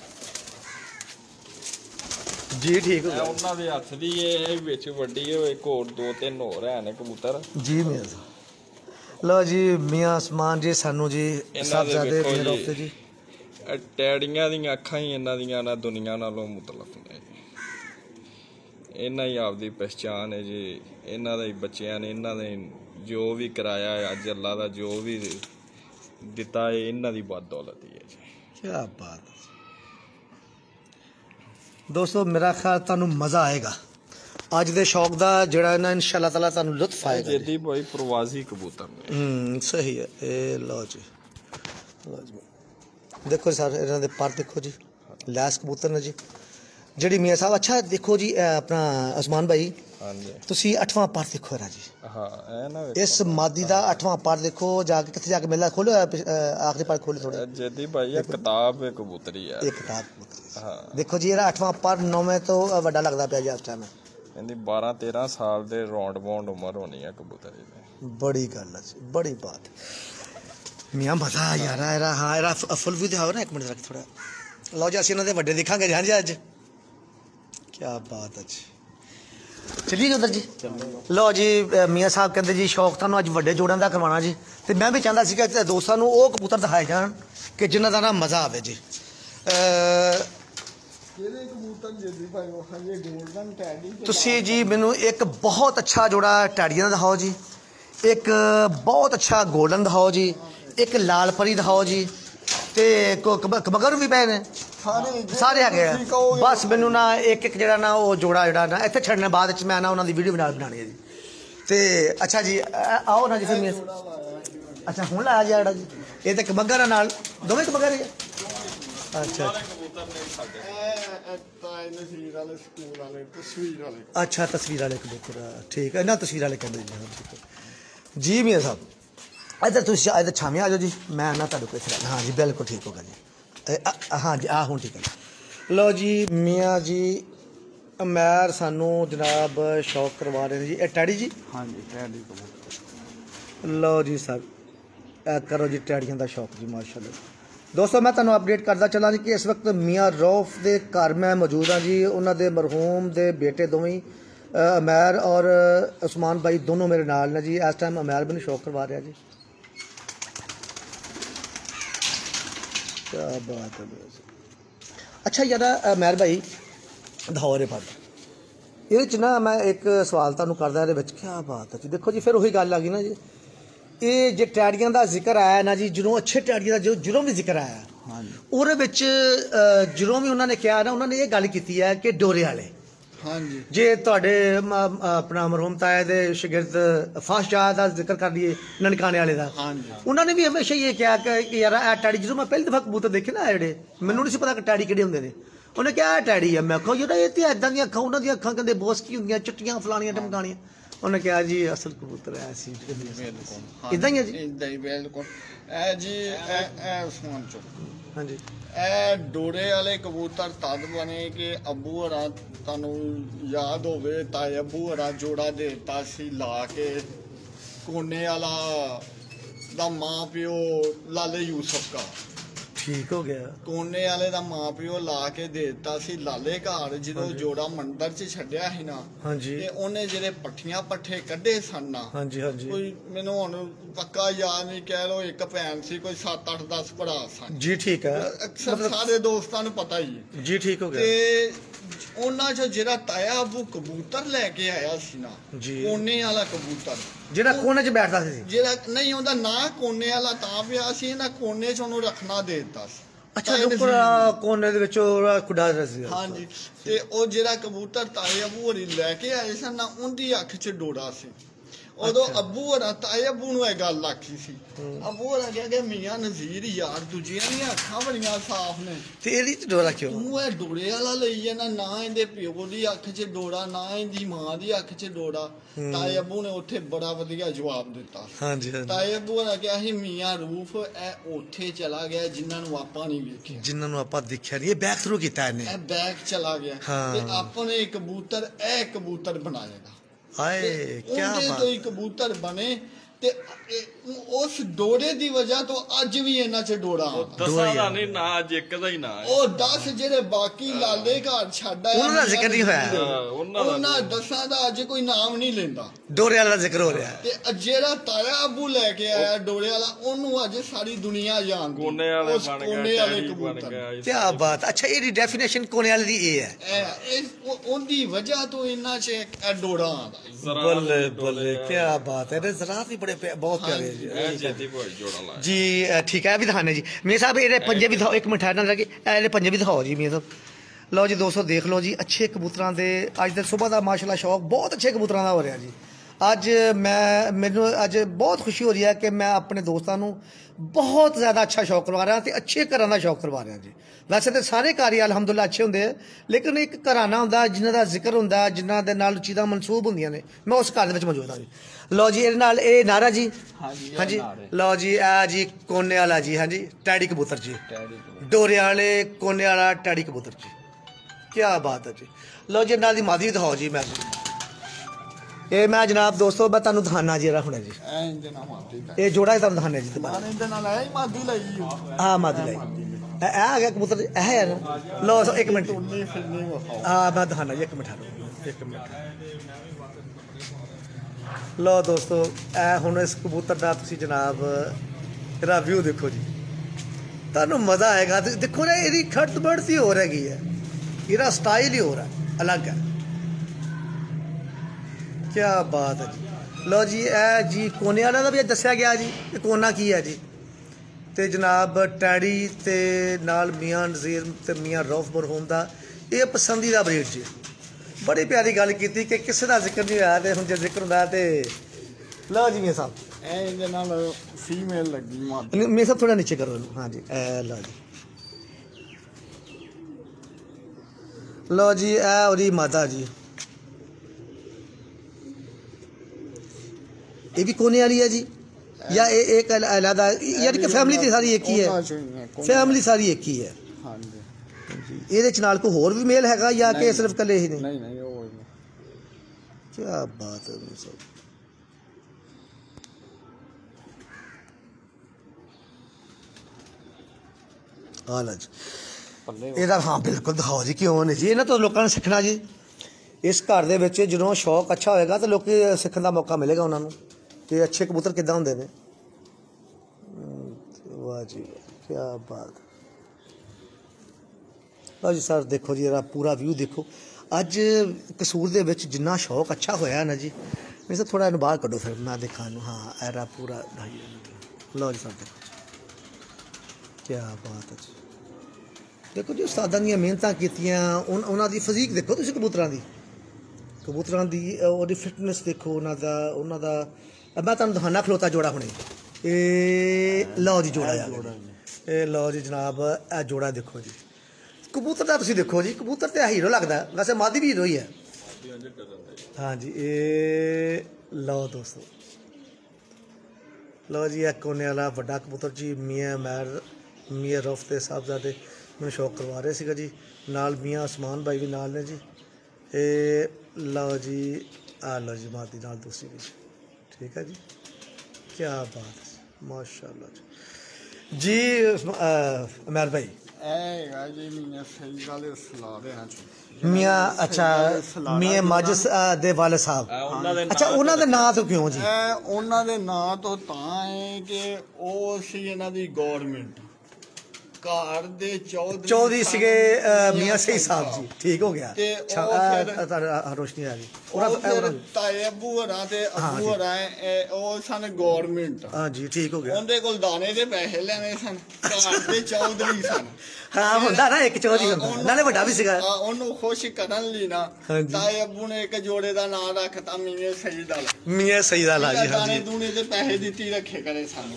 Speaker 1: ਜੀ ਠੀਕ ਹੋ
Speaker 3: ਇਹ
Speaker 1: ਗਿਆ
Speaker 3: ਉਹਨਾਂ ਦੇ ਹੱਥ ਦੀ ਇਹ ਵਿੱਚ ਵੱਡੀ ਹੈ, ਇੱਕ ਹੋਰ ਦੋ ਤਿੰਨ ਹੋਰ ਹੈ ਨੇ ਕਬੂਤਰ।
Speaker 1: ਜੀ ਮੀਆਂ ਸਾਹਿਬ। ਲਓ ਜੀ ਮੀਆਂ ਉਸਮਾਨ ਜੀ ਸਾਨੂੰ ਜੀ
Speaker 3: ਇਹਨਾਂ ਦੇ
Speaker 1: ਸਾਹਿਬਜ਼ਾਦੇ
Speaker 3: ਵੇਖੋ
Speaker 1: ਮੀਆਂ
Speaker 3: ਜੀ।
Speaker 1: ਰੌਫਤੇ ਜੀ
Speaker 3: ਇਹ ਟੈਡੀਆਂ ਦੀਆਂ ਅੱਖਾਂ ਹੀ ਇਹਨਾਂ ਦੀਆਂ ਨਾ ਦੁਨੀਆ ਨਾਲੋਂ ਮੁਤਲਫ ਨੇ। ਇਹਨਾਂ ਹੀ ਆਪਦੀ ਪਹਿਚਾਣ ਹੈ ਜੀ। ਇਹਨਾਂ ਦੇ ਹੀ ਬੱਚਿਆਂ ਨੇ ਇਹਨਾਂ ਦੇ ਜੋ ਵੀ ਕਰਾਇਆ ਹੈ ਅੱਜ ਅੱਲਾ ਦਾ ਜੋ ਵੀ ਦਿੱਤਾ ਹੈ ਇਹਨਾਂ ਦੀ ਬਦੌਲਤ ਹੀ ਹੈ ਜੀ।
Speaker 1: ਕੀ ਬਾਤ ਹੈ ਦੋਸਤੋ। ਮੇਰਾ ਖਿਆਲ ਤੁਹਾਨੂੰ ਮਜ਼ਾ ਆਏਗਾ ਅੱਜ ਦੇ ਸ਼ੌਕ ਦਾ ਜਿਹੜਾ ਨਾ ਇਨਸ਼ਾਅੱਲਾ ਤਾਲਾ ਤੁਹਾਨੂੰ ਲੁਤਫ ਆਏਗਾ ਜੀ।
Speaker 3: ਜੱਦੀ ਭਾਈ ਪ੍ਰਵਾਸੀ ਕਬੂਤਰ ਨੇ।
Speaker 1: ਹੂੰ ਸਹੀ ਹੈ। ਇਹ ਲਓ ਜੀ ਲਓ ਜੀ ਦੇਖੋ ਸਰ ਇਹਨਾਂ ਦੇ ਪਰ ਦੇਖੋ ਜੀ ਲੈਸ ਕਬੂਤਰ ਨੇ ਜੀ ਜਿਹੜੀ ਮੀਆਂ ਸਾਹਿਬ। ਅੱਛਾ ਦੇਖੋ ਜੀ ਇਹ ਆਪਣਾ ਉਸਮਾਨ ਭਾਈ
Speaker 3: ਹਾਂਜੀ
Speaker 1: ਤੁਸੀਂ ਅੱਠਵਾਂ ਪਰ ਦੇਖੋ ਇਹਦਾ ਜੀ।
Speaker 3: ਹਾਂ ਇਹ ਨਾ
Speaker 1: ਇਸ ਮਾਦੀ ਦਾ ਅੱਠਵਾਂ ਪਰ ਦੇਖੋ ਜਾ ਕੇ ਕਿੱਥੇ ਜਾ ਕੇ ਮਿਲਦਾ ਖੋਲੋ ਆਖਰੀ ਪਰ ਖੋਲੋ ਥੋੜੇ
Speaker 3: ਜੱਦੀ ਭਾਈ ਇਹ ਕਿਤਾਬ ਹੈ ਕਬੂਤਰੀ ਹੈ।
Speaker 1: ਇਹ ਕਿਤਾਬ ਕਬੂਤਰ
Speaker 3: ਹਾਂ
Speaker 1: ਦੇਖੋ ਜੀ ਇਹਦਾ ਅੱਠਵਾਂ ਪਰ ਨੌਵੇਂ ਤੋਂ ਵੱਡਾ ਲੱਗਦਾ ਪਿਆ ਜੀ ਇਸ ਟਾਈਮ।
Speaker 3: ਇਹਦੀ ਬਾਰਾਂ ਤੇਰਾਂ ਸਾਲ ਦੇ ਰੌਂਡ ਬੌਂਡ ਉਮਰ ਹੋਣੀ ਹੈ ਕਬੂਤਰੀ ਦੀ।
Speaker 1: ਬੜੀ ਗੱਲ ਹੈ ਜੀ ਬੜੀ ਬਾਤ ਮੀਆਂ ਮਜ਼ਾ ਆ ਯਾਰ ਇਹਦਾ। ਹਾਂ ਇਹਦਾ ਫੁੱਲ ਵੀ ਦਿਖਾਓ ਨਾ ਇੱਕ ਮਿੰਟ ਰੱਖ ਥੋੜਾ। ਲਓ ਜੀ ਅਸੀਂ ਇਹਨਾਂ ਦੇ ਵੱਡੇ ਦੇਖਾਂਗੇ ਜੀ। ਹਾਂਜੀ ਅੱਜ ਕੀ ਬਾਤ ਹੈ ਜੀ। ਚਲੀਏ ਉਧਰ ਜੀ। ਲਓ ਜੀ ਮੀਆਂ ਸਾਹਿਬ ਕਹਿੰਦੇ ਜੀ ਸ਼ੌਕ ਤੁਹਾਨੂੰ ਅੱਜ ਵੱਡੇ ਜੋੜਾਂ ਦਾ ਕਰਵਾਉਣਾ ਜੀ। ਤੇ ਮੈਂ ਵੀ ਚਾਹੁੰਦਾ ਸੀ ਕਿ ਦੋਸਤਾਂ ਨੂੰ ਉਹ ਕਬੂਤਰ ਦਿਖਾਏ ਜਾਣ ਕਿ ਜਿਨ੍ਹਾਂ ਦਾ ਨਾ ਮਜ਼ਾ ਆਵੇ ਜੀ।
Speaker 2: ਕਿਹੜੇ ਕਬੂਤਰ ਜੱਦੀ ਭਾਈ ਉਹ ਹਜੇ ਗੋਲਡਨ ਟੈਡੀ ਤੇ
Speaker 1: ਤੁਸੀਂ ਜੀ ਮੈਨੂੰ ਇੱਕ ਬਹੁਤ ਅੱਛਾ ਜੋੜਾ ਟੈਡੀਆਂ ਦਾ ਦਿਖਾਓ ਜੀ, ਇੱਕ ਬਹੁਤ ਅੱਛਾ ਗੋਲਡਨ ਦਿਖਾਓ ਜੀ, ਇੱਕ ਲਾਲ ਪਰੀ ਦਿਖਾਓ ਜੀ ਤੇ ਕਬਗਰ ਵੀ ਪਏ ਨੇ
Speaker 2: ਸਾਰੇ
Speaker 1: ਸਾਰੇ ਹੈਗੇ ਆ।
Speaker 2: ਤੁਸੀਂ ਕਹੋਗੇ
Speaker 1: ਬਸ ਮੈਨੂੰ ਨਾ ਇੱਕ ਇੱਕ ਜਿਹੜਾ ਨਾ ਉਹ ਜੋੜਾ ਜਿਹੜਾ ਨਾ ਇੱਥੇ ਛੱਡਣੇ ਬਾਅਦ ਵਿੱਚ ਮੈਂ ਨਾ ਉਹਨਾਂ ਦੀ ਵੀਡੀਓ ਬਣਾ ਬਣਾਉਣੀ ਹੈ ਜੀ। ਤੇ ਅੱਛਾ ਜੀ ਅ- ਆਓ ਨਾ ਜੀ ਫਿਰ ਮੈਂ ਅੱਛਾ ਹੁਣ ਲਾਇਆ ਜੀ ਜਿਹੜਾ ਜੀ ਇਹ ਤਾਂ ਕਬਗਰ ਨਾਲ ਦੋਵੇਂ ਕਬਗਰ ਹੀ ਆ। ਅੱਛਾ
Speaker 2: ਇਹ ਤਾਏ ਨਸੀਰ ਵਾਲੇ ਸਕੂਲ ਵਾਲੇ ਤਸਵੀਰ ਵਾਲੇ
Speaker 1: ਅੱਛਾ ਤਸਵੀਰ ਵਾਲੇ ਕਬੂਤਰ ਠੀਕ ਹੈ ਨਾ ਤਸਵੀਰ ਵਾਲੇ ਕਹਿੰਦੇ ਜੀ ਹਾਂ, ਠੀਕ ਹੈ ਜੀ ਮੀਆਂ ਸਾਹਿਬ। ਇੱਧਰ ਤੁਸੀਂ ਇੱਧਰ ਛਾਵੇਂ ਆ ਜਾਓ ਜੀ ਮੈਂ ਨਾ ਤੁਹਾਡੇ ਕੋਲ ਇੱਥੇ ਹਾਂ ਜੀ ਬਿਲਕੁਲ ਠੀਕ ਹੋ ਗਿਆ ਜੀ। ਇਹ ਆ- ਹਾਂ ਜੀ ਆ ਹੁਣ ਠੀਕ ਹੈ। ਲਓ ਜੀ ਮੀਆਂ ਜੀ ਅਮੈਰ ਸਾਨੂੰ ਜਨਾਬ ਸ਼ੌਕ ਕਰਵਾ ਰਹੇ ਨੇ ਜੀ। ਇਹ ਟੈਡੀ ਜੀ
Speaker 2: ਹਾਂਜੀ ਟੈਡੀ ਕਬੂਤਰ।
Speaker 1: ਲਓ ਜੀ ਸਰ करो जी टैडियां का शौक जी माशाल्लाह। दोस्तों मैं तुहानू अपडेट करता चला जी कि इस वक्त मियाँ रऊफ के घर मैं मौजूद हाँ जी। उन्होंने मरहूम के बेटे दोवें अमैर और उस्मान भाई दोनों मेरे नाल ने जी। इस टाइम अमैर भी शौक करवा रहा जी। क्या बात है। अच्छा यार अमैर भाई दिखाओ रे पद ये ना मैं एक सवाल तुहानू करदा इहदे विच। क्या बात है जी। देखो जी फिर वही गल आ गई ना जी। ये जो टैडियां का जिक्र आया ना जी जो अच्छे टैडियां का जो जरों भी जिक्र आया ਉਹਦੇ ਵਿੱਚ ਜਦੋਂ ਵੀ ਉਹਨਾਂ ਨੇ ਕਿਹਾ ਨਾ ਉਹਨਾਂ ਨੇ ਇਹ ਗੱਲ ਕੀਤੀ ਹੈ ਕਿ ਡੋਰੇ ਵਾਲੇ ਹਾਂਜੀ ਜੇ ਤੁਹਾਡੇ ਆਪਣਾ ਮਰਹੂਮ ਤਾਇਆ ਦੇ ਸ਼ਾਗਿਰਦ ਫਾਸ਼ਾ ਦਾ ਜ਼ਿਕਰ ਕਰ ਲਈਏ ਨਨਕਾਣੇ ਵਾਲੇ ਦਾ ਹਾਂਜੀ ਉਹਨਾਂ ਨੇ ਵੀ ਹਮੇਸ਼ਾ ਇਹ ਕਿਹਾ ਕਿ ਯਾਰ ਇਹ ਟੈਡੀ ਜਦੋਂ ਮੈਂ ਪਹਿਲੀ ਦਫਾ ਕਬੂਤਰ ਦੇਖੇ ਨਾ ਜਿਹੜੇ ਮੈਨੂੰ ਨਹੀਂ ਸੀ ਪਤਾ ਕਿ ਟੈਡੀ ਕਿਹੜੇ ਹੁੰਦੇ ਨੇ। ਉਹਨੇ ਕਿਹਾ ਟੈਡੀ ਆ। ਮੈਂ ਕਿਹਾ ਯਾਰ ਇਹ ਤੇ ਇਦਾਂ ਦੀਆਂ ਅੱਖਾਂ ਉਹਨਾਂ ਦੀਆਂ ਅੱਖਾਂ ਕਹਿੰਦੇ ਬੋਸਕੀ ਹੁੰਦੀਆਂ ਚਿੱਟੀਆਂ ਫਲਾਣੀਆਂ ਟਮਕਾਣੀਆਂ। ਉਹਨੇ ਕਿਹਾ ਜੀ ਅਸਲ ਕਬੂਤਰ ਹੈ ਸੀ ਇਦਾਂ ਹੀ ਹੈ ਜੀ।
Speaker 2: ਇਦਾਂ ਹੀ ਬਿਲਕੁਲ ਇਹ ਜੀ ਇਹ ਉਸਮਾਨ ਚੋ
Speaker 1: ਹਾਂਜੀ
Speaker 2: ਇਹ ਡੋਰੇ ਵਾਲੇ ਕਬੂਤਰ ਤਦ ਬਣੇ ਕਿ ਅੱਬੂ ਹਰਾਂ ਤੁਹਾਨੂੰ ਯਾਦ ਹੋਵੇ ਤਾਂ ਅੱਬੂ ਹਰਾਂ ਜੋੜਾ ਦੇ ਦਿੱਤਾ ਸੀ ਲਾ ਕੇ ਕੋਨੇ ਵਾਲਾ ਦਾ ਮਾਂ ਪਿਓ ਲਾਲੇ ਯੂਸਫ ਦਾ
Speaker 1: ठीक हो गया
Speaker 2: ਕੋਨੇ ਵਾਲੇ ਦਾ ਮਾਂ ਪਿਓ ਲਾ ਕੇ ਦੇ ਦਿੱਤਾ ਸੀ ਲਾਲੇ ਘਰ ਜਦੋਂ ਜੋੜਾ ਮੰਦਰ 'ਚ ਛੱਡਿਆ ਸੀ ਨਾ
Speaker 1: ਹਾਂਜੀ ਤੇ
Speaker 2: ਉਹਨੇ ਜਿਹੜੇ ਪੱਠੀਆਂ ਪੱਠੇ ਕੱਢੇ ਸਨ ਨਾ ਹਾਂਜੀ ਹਾਂਜੀ ਕੋਈ ਮੈਨੂੰ ਹੁਣ ਪੱਕਾ ਯਾਦ ਨਹੀਂ ਕਹਿ ਲੋ ਇੱਕ ਭੈਣ ਸੀ ਕੋਈ ਸੱਤ ਅੱਠ ਦਸ ਭਰਾ ਸਨ ਜੀ ਠੀਕ ਹੈ ਅਕਸਰ ਸਾਰੇ ਦੋਸਤਾਂ ਨੂੰ ਪਤਾ ਹੀ ਹੈ ਜੀ ਠੀਕ ਹੋ ਗਿਆ ਤੇ ਉਹਨਾਂ 'ਚ ਜਿਹੜਾ ਤਾਇਆ ਅਬੂ ਕਬੂਤਰ ਲੈ ਕੇ ਆਇਆ ਸੀ ਨਾ ਕੋਨੇ ਵਾਲਾ ਕਬੂਤਰ ਜਿਹੜਾ ਕੋਨੇ 'ਚ ਬੈਠਦਾ ਸੀ ਜਿਹੜਾ ਨਹੀਂ ਉਹਦਾ ਨਾਂ ਕੋਨੇ ਵਾਲਾ ਤਾਂ ਪਿਆ ਸੀ ਇਹਨਾਂ ਕੋਨੇ 'ਚ ਉਹਨੂੰ ਰੱਖਣਾ ਦੇ ਦਿੱਤਾ ਸੀ। ਅੱਛਾ ਉੱਪਰ ਕੋਨੇ ਦੇ ਵਿੱਚ ਖੁੱਡਾ ਸੀ ਹਾਂਜੀ ਤੇ ਉਹ ਜਿਹੜਾ ਕਬੂਤਰ ਤਾਏ ਅਬੂ ਹੋਰੀ ਲੈ ਕੇ ਆਏ ਸਨ ਨਾ ਉਹਦੀ ਅੱਖ 'ਚ ਡੋਰਾ ਸੀ। ਉਦੋਂ ਅੱਬੂ ਹੋਰਾਂ ਤਾਏ ਅੱਬੂ ਨੂੰ ਇਹ ਗੱਲ ਆਖੀ ਸੀ। ਅੱਬੂ ਹੋਰਾਂ ਕਿਹਾ ਕਿ ਮੀਆਂ ਨਜ਼ੀਰ ਯਾਰ ਦੂਜਿਆਂ ਦੀਆਂ ਅੱਖਾਂ ਬੜੀਆਂ ਸਾਫ਼ ਨੇ ਤੇ ਇਹਦੀ 'ਚ ਡੋਰਾ ਕਿਉਂ ਤੂੰ ਇਹ ਡੋਰੇ ਵਾਲਾ ਲਈ ਜਾਂਦਾ ਨਾ ਇਹਦੇ ਪਿਓ ਦੀ ਅੱਖ 'ਚ ਡੋਰਾ ਨਾ ਇਹਦੀ ਮਾਂ ਦੀ ਅੱਖ 'ਚ ਡੋਰਾ। ਤਾਏ ਅੱਬੂ ਨੇ ਉੱਥੇ ਬੜਾ ਵਧੀਆ ਜਵਾਬ ਦਿੱਤਾ ਹਾਂਜੀ ਤਾਏ ਅੱਬੂ ਹੋਰਾਂ ਕਿਹਾ ਸੀ ਮੀਆਂ ਰੂਫ ਇਹ ਉੱਥੇ ਚਲਾ ਗਿਆ ਜਿਨ੍ਹਾਂ ਨੂੰ ਆਪਾਂ ਨਹੀਂ ਵੇਖਿਆ ਜਿਨ੍ਹਾਂ ਨੂੰ ਆਪਾਂ ਦੇਖਿਆ ਨਹੀਂ ਇਹ ਬੈਕ ਥਰੂ ਕੀਤਾ ਇਹਨੇ ਇਹ ਬੈਕ ਚਲਾ ਗਿਆ ਤੇ ਆਪਾਂ ਨੇ ਕਬੂਤਰ ਇਹ ਕਬੂਤਰ ਬਣਾਏਗਾ ਹਾਏ ਕੀ ਬਾਤ ਤੋਂ ਕਬੂਤਰ ਬਣੇ ਤੇ ਉਸ ਡੋਰੇ ਦੀ ਵਜ੍ਹਾ ਤੋਂ ਅੱਜ ਵੀ ਇਹਨਾਂ 'ਚ ਡੋਰਾ ਦਸਾਂ ਦਾ ਨਹੀਂ ਨਾ ਅੱਜ ਇੱਕ ਦਾ ਹੀ ਨਾ ਉਹ ਦਸ ਜਿਹੜੇ ਬਾਕੀ ਲਾਲੇ ਘਰ ਛੱਡ ਆਇਆ ਉਹਨਾਂ ਦਾ ਜ਼ਿਕਰ ਨਹੀਂ ਹੋਇਆ ਉਹਨਾਂ ਦਸਾਂ ਦਾ ਅੱਜ ਕੋਈ ਨਾਮ ਨਹੀਂ ਲੈਂਦਾ ਡੋਰੇ ਵਾਲਾ ਜ਼ਿਕਰ ਹੋ ਰਿਹਾ ਤੇ ਜਿਹੜਾ ਤਾਇਆ ਅਬੂ ਲੈ ਕੇ ਆਇਆ ਡੋਰੇ ਵਾਲਾ ਉਹਨੂੰ ਅੱਜ ਸਾਰੀ ਦੁਨੀਆ ਜਾਣਦੀ ਕੋਨੇ ਵਾਲੇ ਬਣ ਗਿਆ ਕੋਨੇ ਵਾਲੇ ਕਬੂਤਰ ਕੀ ਬਾਤ। ਅੱਛਾ ਇਹਦੀ ਡੈਫੀਨੇਸ਼ਨ ਕੋਨੇ ਵਾਲੇ ਦੀ ਇਹ ਹੈ ਇਹ ਉਹਦੀ ਵਜ੍ਹਾ ਤੋਂ ਇਹਨਾਂ 'ਚ ਇਹ ਡੋਰਾ ਆਉਂਦਾ ਬੱਲੇ ਬੱਲੇ ਕੀ ਬਾਤ ਹੈ। ਜ਼ਰਾਤ ਵੀ ਬੜੇ बहुत प्यारे जी ठीक है भी दिखाने जी मेरे साहब ये पंजे भी दिखाओ एक मिनट ठहरना लगे ये पंजे भी दिखाओ जी मेरे साहब। लो जी दोस्तों देख लो जी अच्छे कबूतरों के अज दे सुबह का माशाल्लाह शौक बहुत अच्छे कबूतरों का हो रहा जी। अज मैं मैनू अज बहुत खुशी हो रही है कि मैं अपने दोस्तों को बहुत ज़्यादा अच्छा शौक करवा रहा तो अच्छे घर का शौक करवा रहा जी। वैसे तो सारे घर ही अलहमदुल्ला अच्छे होंगे लेकिन एक घराना होंगे जिन्हों का जिक्र होंगे जिन्हों के नाल चीज़ां मनसूब होंदियां ने मैं उस घर में मौजूद हाँ जी। लो जी ये नारा जी हाँ जी लो जी आ जी कोने वाला जी हाँ जी टैडी कबूतर जी डोरे वाले कोने वाला टैडी कबूतर जी क्या बात है जी। लो जी नाल दी मादी दिखाओ जी मैं ये मैं जनाब दोस्तों मैं तुहानू दिखाना जी रखना जी ये जोड़ा तुहानू दिखाने जी हाँ मादी लाई आ गया कबूतर है ना। लो एक मिनट हाँ मैं दिखाना जी एक मिनट एक मिनट। लो दोस्तों ए हुण इस कबूतर का तुसीं जनाब इहदा व्यू देखो जी तुहानू मज़ा आएगा। देखो ना इहदी खट बढ़त ही हो रही है इहदा स्टाइल ही हो रहा है अलग है क्या बात है जी। लो जी ए जी कोने वाला का भी दस्या गया जी कि कोना की है जी ते जनाब टैडी ते नाल मियाँ नज़ीर ते मियाँ रऊफ मरहूम का ये पसंदीदा ब्रीड जी। बड़ी प्यारी गल की कि किसी का जिक्र नहीं होया तो हम जो जिक्र होंदा ते लो जी मियाँ साहब ए नाल फीमेल लगी मियाँ साहब थोड़ा नीचे करो हाँ जी ए लो जी लो जी ए ओरी माता जी ये भी कोने वाली है जी या ए, एक अलग यानी कि फैमिली तो सारी एक ही है फैमिली सारी एक ही है ये नाल को होर भी मेल हैगा या कि सिर्फ कले ही नहीं नहीं क्या बात है
Speaker 1: हाँ ला जी ਇਹਦਾ हाँ बिल्कुल दिखाओ जी क्यों नहीं जी इन्हां तो लोगों ने सीखना जी इस घर दे विच जदों शौक अच्छा होएगा तो लोग सीखण दा मौका मिलेगा उन्होंने कि अच्छे कबूतर किद्दां हुंदे ने वाह जी क्या बात लो जी सर देखो जी जरा पूरा व्यू देखो अज कसूर दे विच जिन्ना शौक अच्छा होया ना जी मैं सर थोड़ा बाहर कड्डो फिर मैं दिखा हाँ एरा पूरा लो जी सर देखो क्या बात है जी देखो जी उस्तादां दी मेहनतां कीतियां उन्हां दी फजीक देखो तुसीं कबूतरां दी कबूतरां दी ओहदी फिटनेस देखो उन्हां दा उन्हां दा मैं तुहानूं दिखाना खलोता जोड़ा हुणे ए लो जी जोड़ा आ ए लो जी जनाब ए जोड़ा देखो जी कबूतर दा तुसीं देखो जी कबूतर ते हीरो लगदा वैसे मादी भी हीरो ही है हाँ जी ए लो दोस्तों लो जी एक कोने वाला बड़ा कबूतर जी मियाँ मैर मियाँ रफ्ते साहबजादे मैं शौक करवा रहे थे जी नाल मियाँ उस्मान भाई भी नाल ने जी ए लो जी आ लो जी मादी नाल दूसरी भी ठीक है जी क्या बात है माशाल्लाह जी अमर भाई मियाँ अच्छा मियाँ माजिद दे वाले साहब अच्छा उन्हां दे नां तो क्यों जी
Speaker 2: उन्हां दे नां तो तां है कि ओह सी इन्हां दी गवर्नमेंट घर दे चौधरी
Speaker 1: चौधरी सिगे मियाँ सही साहब जी ठीक हो गया अच्छा रोशनी आ गई
Speaker 2: और ताए अबू हरा ते अबू हरा ओह सन गवर्नमेंट
Speaker 1: हां जी ठीक हो गया
Speaker 2: उनदे कोल दाने दे पैसे लेने सन घर दे चौधरी सन
Speaker 1: हाँ हुंदा ना एक चौधरी हुंदा नाले बड़ा भी सीगा
Speaker 2: ओनू खुश करन ली ना ताए अबू ने एक जोड़े दा नाम रखता मियाँ सईद अला
Speaker 1: मियाँ सईद अला जी हां जी
Speaker 2: दाने दूने दे पैसे दित्ती रखे करे सन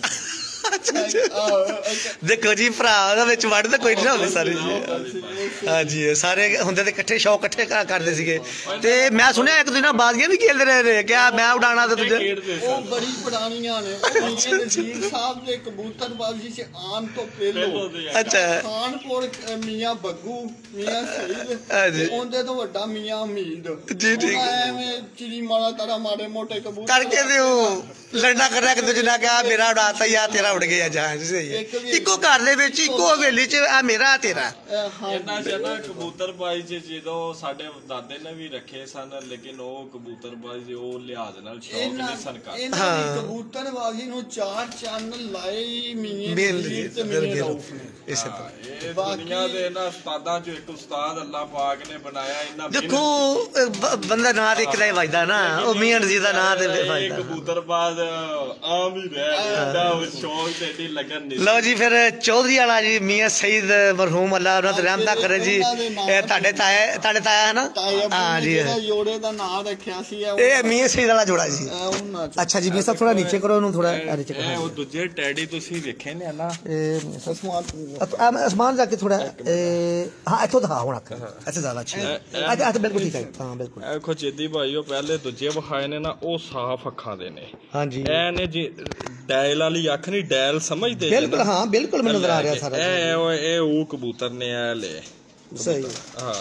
Speaker 1: देखो जी भरा वड़ तो कोई नहीं होंदी सारी हाँ जी सारे होंदे ते इकट्ठे शौक इकट्ठे करदे सीगे ते मैं सुनिया एक दिन बाजियां भी खेलदे रहे क्या मैं उड़ाना ते तुझे
Speaker 2: ओ बड़ी पुरानियां ने नजीर साहब दे कबूतरबाजी से आन तो पहले
Speaker 1: अच्छा
Speaker 2: खानपुर मियां बग्गू मियां सईद ओंदे तो वड्डा मियां उम्मीद
Speaker 1: जी ठीक
Speaker 2: एवें चिड़ी मारा तारा मारे मोटे कबूतर
Speaker 1: करके दियो लड़ना कर रहा कि तुझे ना क्या मेरा उड़ाता या तेरा उड़ गया जहां से इको घर दे विच इको हवेली च आ मेरा तेरा
Speaker 3: इन्ना जना कबूतरबाजी च ਜਦੋਂ ਸਾਡੇ ਦਾਦੇ ਨੇ ਵੀ ਰੱਖੇ ਸਨ ਲੇਕਿਨ ਉਹ ਕਬੂਤਰਬਾਜੀ ਉਹ ਲਿਹਾਜ਼ ਨਾਲ ਸ਼ੌਕ ਨਹੀਂ ਸਨ ਕਰਦੇ
Speaker 2: ਇਹਨਾਂ ਦੀ ਕਬੂਤਰਬਾਜੀ ਨੂੰ ਚਾਰ ਚੰਨ ਲਾਏ ਮੀਆਂ ਤੇ ਮੀਆਂ ਰਊਫ ਨੇ
Speaker 1: ਇਸੇ ਤਰ੍ਹਾਂ
Speaker 3: ਇਹ ਦੁਨੀਆ ਦੇ ਇਹਨਾਂ ਉਸਤਾਦਾਂ ਚੋਂ ਇੱਕ ਉਸਤਾਦ ਅੱਲਾਹ ਪਾਕ ਨੇ ਬਣਾਇਆ ਇਹਨਾਂ
Speaker 1: ਦੇਖੋ ਬੰਦਾ ਨਾਂ ਤੇ ਇਕਲਾ ਹੀ ਵੱਜਦਾ ਨਾ ਉਹ ਮੀਆਂ ਨਜ਼ੀਰ ਦਾ ਨਾਂ ਤੇ ਵੱਜਦਾ
Speaker 3: ਇਹ ਕਬੂਤਰਬਾਜ਼ ਆਮ ਹੀ ਰਹਿ ਗਿਆ ਉਹ ਸ਼ੌਕ ਤੇ ਏਡੀ ਲੱਗਨ ਨਹੀਂ
Speaker 1: ਲਓ ਜੀ ਫਿਰ ਚੌਧਰੀ ਵਾਲਾ ਜੀ ਮੀਆਂ ਸਈਦ ਮਰਹੂਮ ਅੱਲਾਹ ਉਹਨਾਂ ਤੇ ਰਹਿਮਤ ਕਰੇ ਜੀ ਇਹ ਤੁਹਾਡੇ ਤਾਏ ਤੁਹਾਡੇ ਤਾਇਆ ਹੈ ਨਾ ਹਾਂ ਜੀ
Speaker 2: ਜੋੜੇ ਦਾ ਨਾਮ ਰੱਖਿਆ ਸੀ
Speaker 1: ਇਹ ਮੀਆਂ ਸਈਦ ਵਾਲਾ ਜੋੜਾ ਜੀ ਅੱਛਾ ਜੀ ਵੀ ਸਭ ਥੋੜਾ ਨੀਚੇ ਕਰੋ ਉਹਨੂੰ ਥੋੜਾ ਨੀਚੇ ਕਰੋ
Speaker 3: ਇਹ ਉਹ ਦੂਜੇ ਟੈਡੀ ਤੁਸੀਂ ਵੇਖੇ ਨੇ ਨਾ
Speaker 1: ਇਹ ਅਸਮਾਨ ਜਾ ਕੇ ਥੋੜਾ ਹਾਂ ਇੱਥੋਂ ਦਿਖਾ ਹੁਣ ਅੱਖ ਇੱਥੇ ਜ਼ਿਆਦਾ ਅੱਛਾ ਇਹ ਤਾਂ ਬਿਲਕੁਲ ਠੀਕ ਹੈ ਹਾਂ ਬਿਲਕੁਲ
Speaker 3: ਇਹ ਖੋ ਚੇਦੀ ਭਾਈ ਉਹ ਪਹਿਲੇ ਦੂਜੇ ਵਿਖਾਏ ਨੇ ਨਾ ਉਹ ਸਾਫ਼ ਅੱਖਾਂ ਦੇ ਨੇ
Speaker 1: ਹਾਂ ਜੀ
Speaker 3: ਇਹ ਨੇ ਜੀ ਡੈਲ ਵਾਲੀ ਅੱਖ ਨਹੀਂ ਡੈਲ ਸਮਝਦੇ
Speaker 1: ਬਿਲਕੁਲ ਹਾਂ ਬਿਲकुल ਮੈਨੂੰ ਨਜ਼ਰ ਆ ਰਿਹਾ ਸਾਰਾ
Speaker 3: ਇਹ ਇਹ ਉਹ ਕਬੂਤਰ ਨੇ ਇਹ ਲੈ
Speaker 1: सही
Speaker 3: हाँ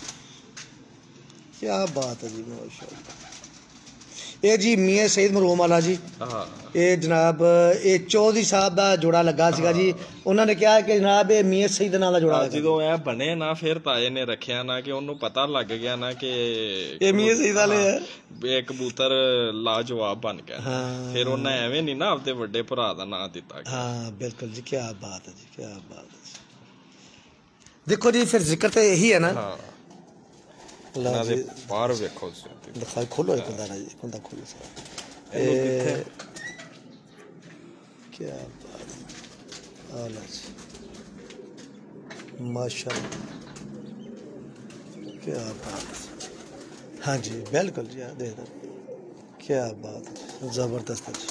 Speaker 1: क्या बात है जी माशाअल्लाह ये जी मियाँ सईद मरहूम वाला जी ये जनाब ये चौधरी साहब का जोड़ा लगा सीगा जी उन्होंने कहा कि जनाब ये मियाँ सईद नाल दा जोड़ा
Speaker 3: जो ये बने ना फिर ताए ने रखिया ना कि उन्होंने पता लग गया ना कि
Speaker 1: ये मियाँ सईद वाले है
Speaker 3: ये कबूतर लाजवाब बन गया हाँ। फिर उन्हें एवें नहीं ना अपने बड़े भरा दा नाम दिता
Speaker 1: हाँ बिल्कुल जी क्या बात है जी क्या बात है देखो जी फिर जिक्र तो यही है ना
Speaker 3: हाँ। बाहर देखो
Speaker 1: दिखाई खोलो एक बंदा जी बंदा खोलो ए क्या बात आला जी माशाल्लाह क्या बात हाँ जी बिल्कुल जी हाँ देख क्या बात है जबरदस्त है जी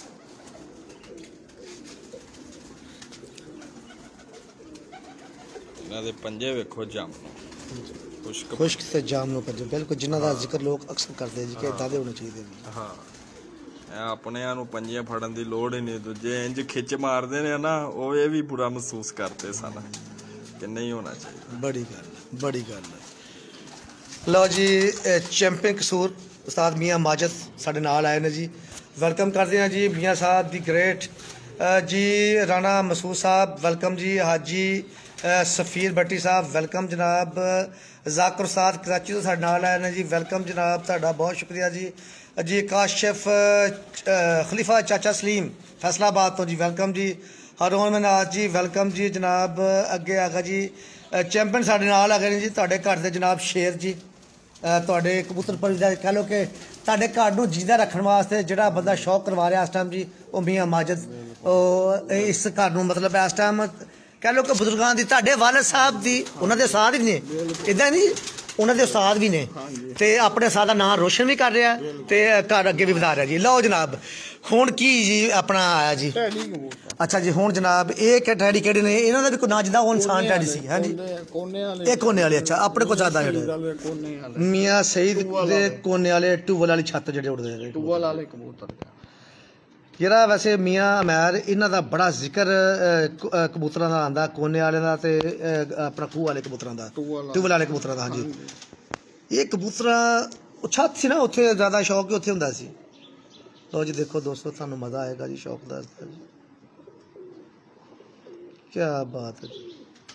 Speaker 3: ਦੇ ਪੰਜੇ ਵੇਖੋ ਜਾਮ ਖੁਸ਼ਕ
Speaker 1: ਖੁਸ਼ਕ ਤੇ ਜਾਮ ਨੂੰ ਪੰਜੇ ਬਿਲਕੁਲ ਜਿਨ੍ਹਾਂ ਦਾ ਜ਼ਿਕਰ ਲੋਕ ਅਕਸਰ ਕਰਦੇ ਜੀ ਕਿ ਇਦਾਂ ਦੇ ਹੋਣੇ ਚਾਹੀਦੇ ਨੇ
Speaker 3: ਹਾਂ ਇਹ ਆਪਣਿਆਂ ਨੂੰ ਪੰਜੇ ਫੜਨ ਦੀ ਲੋੜ ਹੀ ਨਹੀਂ ਦੂਜੇ ਇੰਜ ਖਿੱਚ ਮਾਰਦੇ ਨੇ ਨਾ ਉਹ ਇਹ ਵੀ ਬੁਰਾ ਮਹਿਸੂਸ ਕਰਦੇ ਸਨ ਕਿ ਨਹੀਂ ਹੋਣਾ ਚਾਹੀਦਾ
Speaker 1: ਬੜੀ ਗੱਲ ਬੜੀ ਗੱਲ ਲਓ ਜੀ ਚੈਂਪੀਅਨ ਕਸੂਰ ਉਸਤਾਦ ਮੀਆਂ ਮਾਜਦ ਸਾਡੇ ਨਾਲ ਆਏ ਨੇ ਜੀ ਵੈਲਕਮ ਕਰਦੇ ਹਾਂ ਜੀ ਮੀਆਂ ਸਾਹਿਬ ਦੀ ਗ੍ਰੇਟ जी राणा मसूद साहब वेलकम जी। हाजी सफ़ीर भट्टी साहब वेलकम जनाब। जाकर उस्ताद कराची तो साडे नाल आए ने जी, वेलकम जनाब, तुहाडा बहुत शुक्रिया जी। जी काशिफ खलीफा चाचा सलीम फैसलाबाद तो जी वेलकम जी। हरमन मनाज जी वेलकम जी जनाब। अगे आगा जी चैंपियन साडे नाल आ गए जी, तुहाडे घर दे जनाब शेर जी, तुहाडे कबूतर पर कह लो कि तुहाडे घर नूं जींदा रखण वास्ते जिहड़ा बंदा शौक करवा रहा इस टाइम जी वो मियां माजिद इस घर नूं मतलब इस टाइम कह लो कि बुजुर्गां दी तुहाडे वालिद साहब दी उन्हां दे उस्ताद भी ने, इदां नहीं उन्हां दे उस्ताद भी ने ते अपने उस्ताद दा नाम रोशन भी कर रहा ते घर अगे भी वधा रहा जी। लो जनाब हुण की जी अपना आया जी, अच्छा जी हुण जनाब ये टैडी केड़े ने, इन्हां दा भी कोई नाम जिद्दां ओह इंसान टैडी सी हां जी, ये कोने वाले, अच्छा अपने को ज्यादा जेह्ड़े मियां सईद दे कोने वाले टूबल वाली छत जेह्ड़े उड़दे टूबल वाले कबूतर जेह्ड़ा वैसे मियां अमैर इन्हां दा बड़ा जिक्र कबूतरां दा आंदा, कोने वाले दा ते अपना खूह वाले कबूतरां दा, टूबल वाले कबूतरां दा। हां जी ये कबूतरां छत सी ना उत्थे ज्यादा शौक ही उत्थे हुंदा सी। लो जी देखो दोस्तों थानू मजा आएगा जी, शौक दा क्या बात है जी।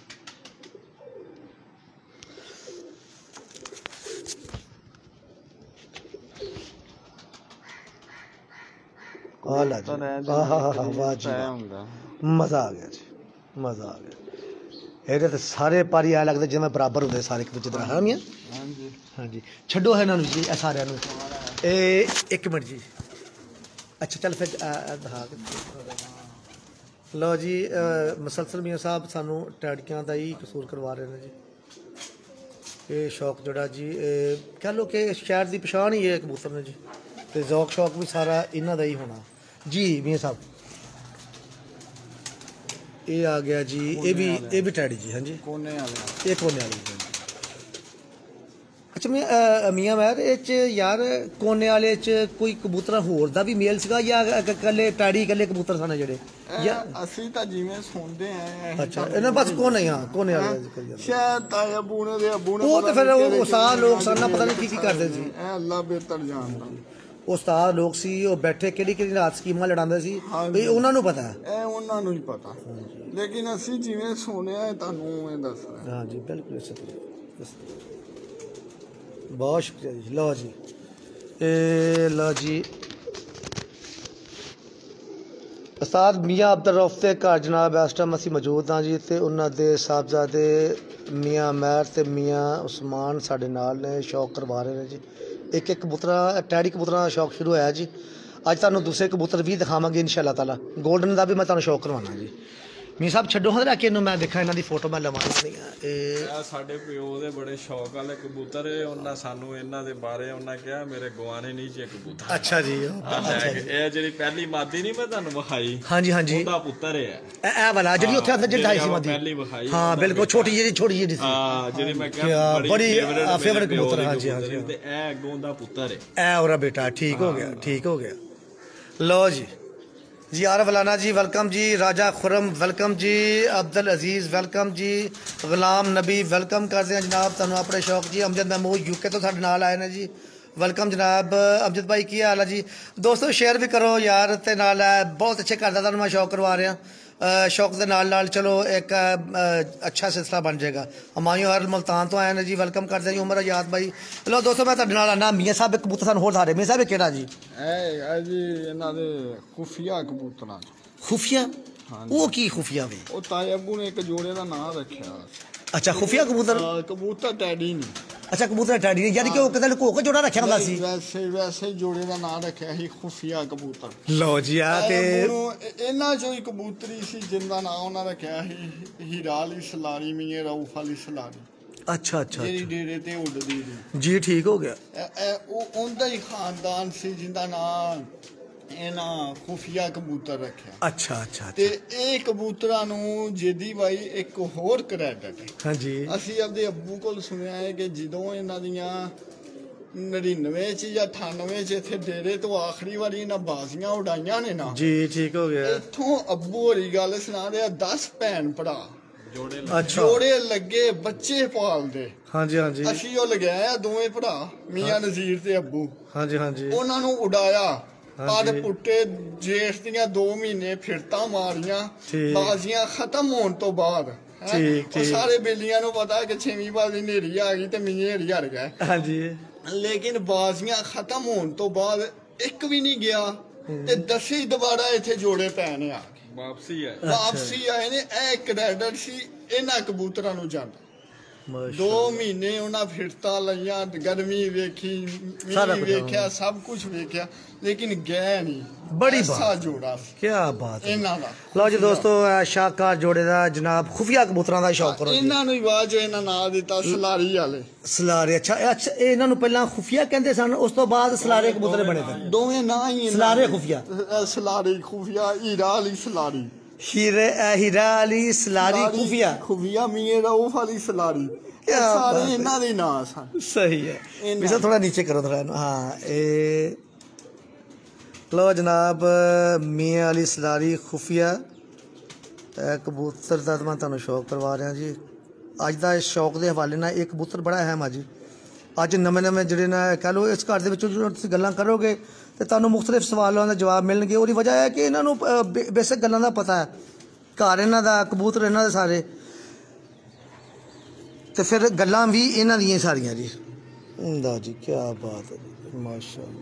Speaker 1: आला जी वाह जी मजा आ गया जी, मजा आ गया। ਇਹਦੇ ਤੇ ਸਾਰੇ ਪਾਰੀ ਆ ਲੱਗਦੇ ਜਿਵੇਂ ਬਰਾਬਰ ਹੁੰਦੇ ਸਾਰੇ ਇੱਕ ਦੂਜੇ ਤਰ੍ਹਾਂ। ਹਾਂ ਮੀਆਂ ਹਾਂਜੀ ਹਾਂਜੀ ਛੱਡੋ ਹੈ ਇਹਨਾਂ ਨੂੰ ਜੀ, ਇਹ ਸਾਰਿਆਂ ਨੂੰ ਇਹ ਇੱਕ ਮਿੰਟ ਜੀ। ਅੱਛਾ ਚੱਲ ਫਿਰ ਦਿਖਾ ਕੇ ਲਓ ਜੀ। ਮੁਸਲਸਲ ਮੀਆਂ ਸਾਹਿਬ ਸਾਨੂੰ ਟੈਡੀਆਂ ਦਾ ਹੀ ਕਸੂਰ ਕਰਵਾ ਰਹੇ ਨੇ ਜੀ। ਇਹ ਸ਼ੌਕ ਜਿਹੜਾ ਜੀ ਕਹਿ ਲਓ ਕਿ ਸ਼ਹਿਰ ਦੀ ਪਛਾਣ ਹੀ ਇਹ ਕਬੂਤਰ ਨੇ ਜੀ, ਤੇ ਜ਼ੌਕ ਸ਼ੌਕ ਵੀ ਸਾਰਾ ਇਹਨਾਂ ਦਾ ਹੀ ਹੋਣਾ ਜੀ। ਮੀਆਂ ਸਾਹਿਬ ये आ गया जी, ये भी ये भी टैडी जी। हाँ जी कोने वाले, ये कोने वाले। अच्छा मैं मियां मैर ये यार कोने वाले च कोई कबूतर होर दा भी मेल सीगा या कल्ले टैडी कल्ले कबूतर सन जेड़े या
Speaker 2: ਅਸੀਂ ਤਾਂ ਜਿਵੇਂ ਸੁਣਦੇ ਆਂ।
Speaker 1: अच्छा ਇਹਨਾਂ बस कोने ही, हाँ कोने वाले
Speaker 2: ਸ਼ਾਇਦ ਤਾਇਆ ਬੂਨੇ ਦੇ ਬੂਨੇ
Speaker 1: ਉਹ ਤੇ ਫਿਰ ਉਹ ਸਾਲ ਲੋਕ ਸਾਨਾ ਪਤਾ ਨਹੀਂ ਕੀ ਕੀ ਕਰਦੇ ਸੀ,
Speaker 2: ਐ ਅੱਲਾ ਬਿਹਤਰ ਜਾਣਦਾ।
Speaker 1: ਉਸਤਾਦ ਲੋਕ ਸੀ ਉਹ ਬੈਠੇ ਕਿਹੜੀ ਕਿਹੜੀ ਰਾਤ ਸਕੀਮਾਂ ਲੜਾਉਂਦੇ ਸੀ ਵੀ ਉਹਨਾਂ ਨੂੰ ਪਤਾ,
Speaker 2: ਇਹ ਉਹਨਾਂ ਨੂੰ ਹੀ ਪਤਾ, ਲੇਕਿਨ ਅਸੀਂ ਜਿਵੇਂ ਸੁਣਿਆ ਤੁਹਾਨੂੰ ਇਹ ਦੱਸ ਰਹੇ ਹਾਂ।
Speaker 1: ਹਾਂ ਜੀ ਬਿਲਕੁਲ ਸਹੀ, ਬਹੁਤ ਸ਼ੁਕਰੀਆ ਜੀ। ਲਓ ਜੀ ਇਹ ਲਓ ਜੀ ਉਸਤਾਦ ਮੀਆਂ ਅਬਦੁਲ ਰਊਫ ਦੇ ਘਰ ਜਨਾਬ ਇਸ ਟਾਈਮ ਅਸੀਂ ਮੌਜੂਦ ਹਾਂ ਜੀ, ਤੇ ਉਹਨਾਂ ਦੇ ਸਾਹਿਬਜ਼ਾਦੇ ਮੀਆਂ ਅਮੈਰ ਤੇ ਮੀਆਂ ਉਸਮਾਨ ਸਾਡੇ ਨਾਲ ਨੇ, ਸ਼ੌਕ ਕਰਵਾ ਰਹੇ ਨੇ ਜੀ। एक एक कबूतरा टैडी कबूतरा का शौक शुरू होया जी। अज तुहानू दूसरे कबूतर भी दिखावांगे इंशाअल्लाह ताला, गोल्डन का भी मैं तुहानू शौक करवाना जी। मी साहब छड्डो हाँ रख इन्हू, मैं देखा इन्हां दी फोटो मैं लवां नहीं
Speaker 3: आ साडे पिओ दे बड़े शौक वाले कबूतर है, उन्हां सानू इन्हां दे बारे उन्हां कहा मेरे गवाने नहीं चे कबूतर।
Speaker 1: अच्छा जी
Speaker 3: अच्छा जी ए जेहड़ी पहली मादी नहीं मैं तुहानू विखाई, हां
Speaker 1: जी हां जी
Speaker 3: ओदा पुत्तर है
Speaker 1: ए वाला जेहड़ी उत्थे अंदर जिठाई सी मादी
Speaker 3: पहली विखाई।
Speaker 1: हां बिल्कुल छोटी जेहड़ी छोटी जेहड़ी सी,
Speaker 3: हां जेहड़ी मैं कहा
Speaker 1: बड़ी फेवरेट कबूतर। हां जी हां जी
Speaker 3: ते ए अगों दा पुत्तर है,
Speaker 1: ए ओरा बेटा ठीक हो गया, ठीक हो गया। लो जी जी आरफ लाना जी वेलकम जी। राजा खुरम वेलकम जी। अब्दुल अजीज़ वेलकम जी। गुलाम नबी वेलकम करते हैं जनाब तुहानू अपने शौक जी। अमजद महमूद यूके तो साडे नाल आए ने जी, वेलकम जनाब। अमजद भाई की हाल है जी? दोस्तों शेयर भी करो यार, ते नाल बहुत अच्छे घर दा तुहानू मैं शौक करवा रहा, शौक के नाल नाल चलो एक अच्छा सिलसिला बन जाएगा। हमायूं हर मुल्तान तो आए ने जी, वेलकम करते हैं जी। उमर आजाद भाई लो दोस्तों मैं तुहाडे नाल आना मियां साहब कबूतर सानू होर सारे मियां साहब केड़ा जी
Speaker 2: ए जी इन्हां दे खुफिया कबूतरां।
Speaker 1: खुफिया वो की खुफिया वे?
Speaker 2: ਉਹ ਤਾਏ ਅੱਬੂ ਨੇ ਇੱਕ ਜੋੜੇ ਦਾ ਨਾਂ ਰੱਖਿਆ।
Speaker 1: अच्छा खुफिया कबूतर,
Speaker 2: कबूतर टैडी नहीं।
Speaker 1: अच्छा कबूतर टैडी नहीं, यानी कि वो कदे लुको के जोड़ा रखिया हुंदा सी?
Speaker 2: वैसे वैसे जोड़े ਦਾ ਨਾਂ ਰੱਖਿਆ ਸੀ खुफिया कबूतर।
Speaker 1: ਲਓ ਜੀ ਆ ਤੇ
Speaker 2: ਇਹਨਾਂ ਚੋਂ ਹੀ ਕਬੂਤਰੀ ਸੀ ਜਿੰਦਾ ਨਾਂ ਉਹਨਾਂ ਰੱਖਿਆ ਸੀ ਹੀਰਾ ਅਲੀ ਸਲਾਰੀ ਮੀਆਂ ਰਊਫ ਅਲੀ ਸਲਾਰੀ।
Speaker 1: अच्छा अच्छा
Speaker 2: ਜਿਹੜੀ ਡੇਰੇ ਤੇ ਉੱਡਦੀ ਸੀ
Speaker 1: ਜੀ, ਠੀਕ ਹੋ ਗਿਆ।
Speaker 2: ਉਹ ਉਹਦਾ ਹੀ ਖਾਨਦਾਨ ਸੀ ਜਿੰਦਾ ਨਾਂ ਇਹਨਾਂ ਖੁਫੀਆ ਕਬੂਤਰ ਰੱਖਿਆ।
Speaker 1: ਅੱਛਾ ਅੱਛਾ
Speaker 2: ਤੇ ਇਹ ਕਬੂਤਰਾਂ ਨੂੰ ਜੇਦੀ ਬਾਈ ਇੱਕ ਹੋਰ ਕ੍ਰੈਡਿਟ ਹੈ।
Speaker 1: ਹਾਂਜੀ
Speaker 2: ਅਸੀਂ ਆਪਦੇ ਅੱਬੂ ਕੋਲ ਸੁਣਿਆ ਹੈ ਕਿ ਜਦੋਂ ਇਹਨਾਂ ਦੀਆਂ ਨੜਿਨਵੇਂ ਚ ਜਾਂ ਅਠਾਨਵੇਂ ਚ ਇੱਥੇ ਡੇਰੇ ਤੋਂ ਆਖਰੀ ਵਾਰੀ ਇਹਨਾਂ ਬਾਜ਼ੀਆਂ ਉਡਾਈਆਂ ਨੇ ਨਾ ਜੀ, ਠੀਕ ਹੋ ਗਿਆ। ਇੱਥੋਂ ਅੱਬੂ ਹੋਰੀ ਗੱਲ ਸੁਣਾ ਰਿਹਾ, ਦਸ ਭੈਣ ਭਰਾ ਜੋੜੇ ਲੱਗੇ ਬੱਚੇ ਪਾਲਦੇ। ਹਾਂਜੀ ਹਾਂਜੀ ਅਸੀਂ ਉਹ ਲਗਾਇਆ ਦੋਵੇਂ ਭਰਾ ਮੀਆਂ ਨਜ਼ੀਰ ਤੇ ਅੱਬੂ। ਹਾਂਜੀ ਹਾਂਜੀ ਉਹਨਾਂ ਨੂੰ ਉਡਾਇਆ ਪਰ ਪੁੱਟੇ ਜੇਠ ਦੀਆਂ ਦੋ ਮਹੀਨੇ ਫਿਰਤਾਂ ਮਾਰੀਆਂ ਬਾਜ਼ੀਆਂ ਖਤਮ ਹੋਣ ਤੋਂ ਬਾਅਦ ਸਾਰੇ ਬੇਲੀਆਂ ਨੂੰ ਪਤਾ ਕਿ ਛੇਵੀਂ ਬਾਜ਼ੀ ਨੇਰੀ ਆ ਗਈ ਤੇ ਮੀਂਹ ਹਰੀ ਹਰ ਗਏ ਹਾਂਜੀ ਲੇਕਿਨ ਬਾਜ਼ੀਆਂ ਖਤਮ ਹੋਣ ਤੋਂ ਬਾਅਦ ਇੱਕ ਵੀ ਨਹੀਂ ਗਿਆ ਤੇ ਦਸੀ ਦੁਬਾਰਾ ਇੱਥੇ ਜੋੜੇ ਪੈ ਨੇ ਆ ਕੇ ਵਾਪਸੀ ਆਏ ਵਾਪਸੀ ਆਏ ਨੇ ਇਹ ਕ੍ਰੈਡਿਟ ਸੀ ਇਹਨਾਂ ਕਬੂਤਰਾਂ ਨੂੰ ਜਾਂਦਾ ਦੋ ਮਹੀਨੇ ਉਹਨਾਂ ਫਿਰਤਾਂ ਲਈਆਂ ਗਰਮੀ ਵੇਖੀ ਮੀਂਹ ਵੇਖਿਆ ਸਭ ਕੁਝ ਵੇਖਿਆ ਲੇਕਿਨ ਗਏ ਨਹੀਂ ਬੜੀ ਬਾਤ ਜੋੜਾ ਕੀ ਬਾਤ ਇਹਨਾਂ ਦਾ ਲਓ ਜੀ ਦੋਸਤੋ ਸ਼ਾਹਕਾਰ ਜੋੜੇ ਦਾ ਜਨਾਬ ਖੁਫੀਆ ਕਬੂਤਰਾਂ ਦਾ ਸ਼ੌਕ ਕਰੋ ਇਹਨਾਂ ਨੂੰ ਆਵਾਜ਼ ਇਹਨਾਂ ਨਾਂ ਦਿੱਤਾ ਸਲਾਰੀ ਵਾਲੇ ਸਲਾਰੇ ਅੱਛਾ ਅੱਛਾ ਇਹਨਾਂ ਨੂੰ ਪਹਿਲਾਂ ਖੁਫੀਆ ਕਹਿੰਦੇ ਸਨ ਉਸ ਤੋਂ ਬਾਅਦ ਸਲਾਰੇ ਕਬੂਤਰ ਬਣੇ ਸਨ ਦੋਵੇਂ ਨਾਂ ਹੀ ਸਲਾਰੇ ਖੁਫੀਆ ਸਲਾਰੇ ਖੁਫੀਆ ਹੀਰਾ ਵਾਲੀ ਸਲਾਰੀ ਹੀਰੇ ਹੀਰਾ ਵਾਲੀ ਸਲਾਰੀ ਖੁਫੀਆ ਖੁਫੀਆ ਮੀਆਂ ਰਊਫ ਵਾਲੀ ਸਲਾਰੀ ਸਾਰੇ ਇਹਨਾਂ ਦੇ ਨਾਂ ਸਨ ਸਹੀ ਹੈ ਵਿਸਾ ਥੋੜਾ ਨੀਚੇ ਕਰੋ ਥੋੜਾ ਹਾਂ ਇਹ ਲਓ ਜਨਾਬ ਮੀਆਂ ਵਾਲੀ ਸਲਾਰੀ ਖੁਫੀਆ ਕਬੂਤਰ ਦਾ ਮੈਂ ਤੁਹਾਨੂੰ ਸ਼ੌਕ ਕਰਵਾ ਰਿਹਾ ਜੀ ਅੱਜ ਦਾ ਇਸ ਸ਼ੌਕ ਦੇ ਹਵਾਲੇ ਨਾਲ ਇਹ ਕਬੂਤਰ ਬੜਾ ਅਹਿਮ ਆ ਜੀ ਅੱਜ ਨਵੇਂ ਨਵੇਂ ਜਿਹੜੇ ਨਾ ਕਹਿ ਲਓ ਇਸ ਘਰ ਦੇ ਵਿੱਚ ਤੁਸੀਂ ਗੱਲਾਂ ਕਰੋਗੇ ਤੇ ਤੁਹਾਨੂੰ ਮੁਖਤਲਿਫ ਸਵਾਲਾਂ ਦੇ ਜਵਾਬ ਮਿਲਣਗੇ ਉਹਦੀ ਵਜ੍ਹਾ ਹੈ ਕਿ ਇਹਨਾਂ ਨੂੰ ਬੇਸਿਕ ਗੱਲਾਂ ਦਾ ਪਤਾ ਹੈ ਘਰ ਇਹਨਾਂ ਦਾ ਕਬੂਤਰ ਇਹਨਾਂ ਦੇ ਸਾਰੇ ਤੇ ਫਿਰ ਗੱਲਾਂ ਵੀ ਇਹਨਾਂ ਦੀਆਂ ਸਾਰੀਆਂ ਜੀ ਹੁੰਦਾ ਜੀ ਕੀ ਬਾਤ ਹੈ ਜੀ ਮਾਸ਼ਾਅੱਲਾ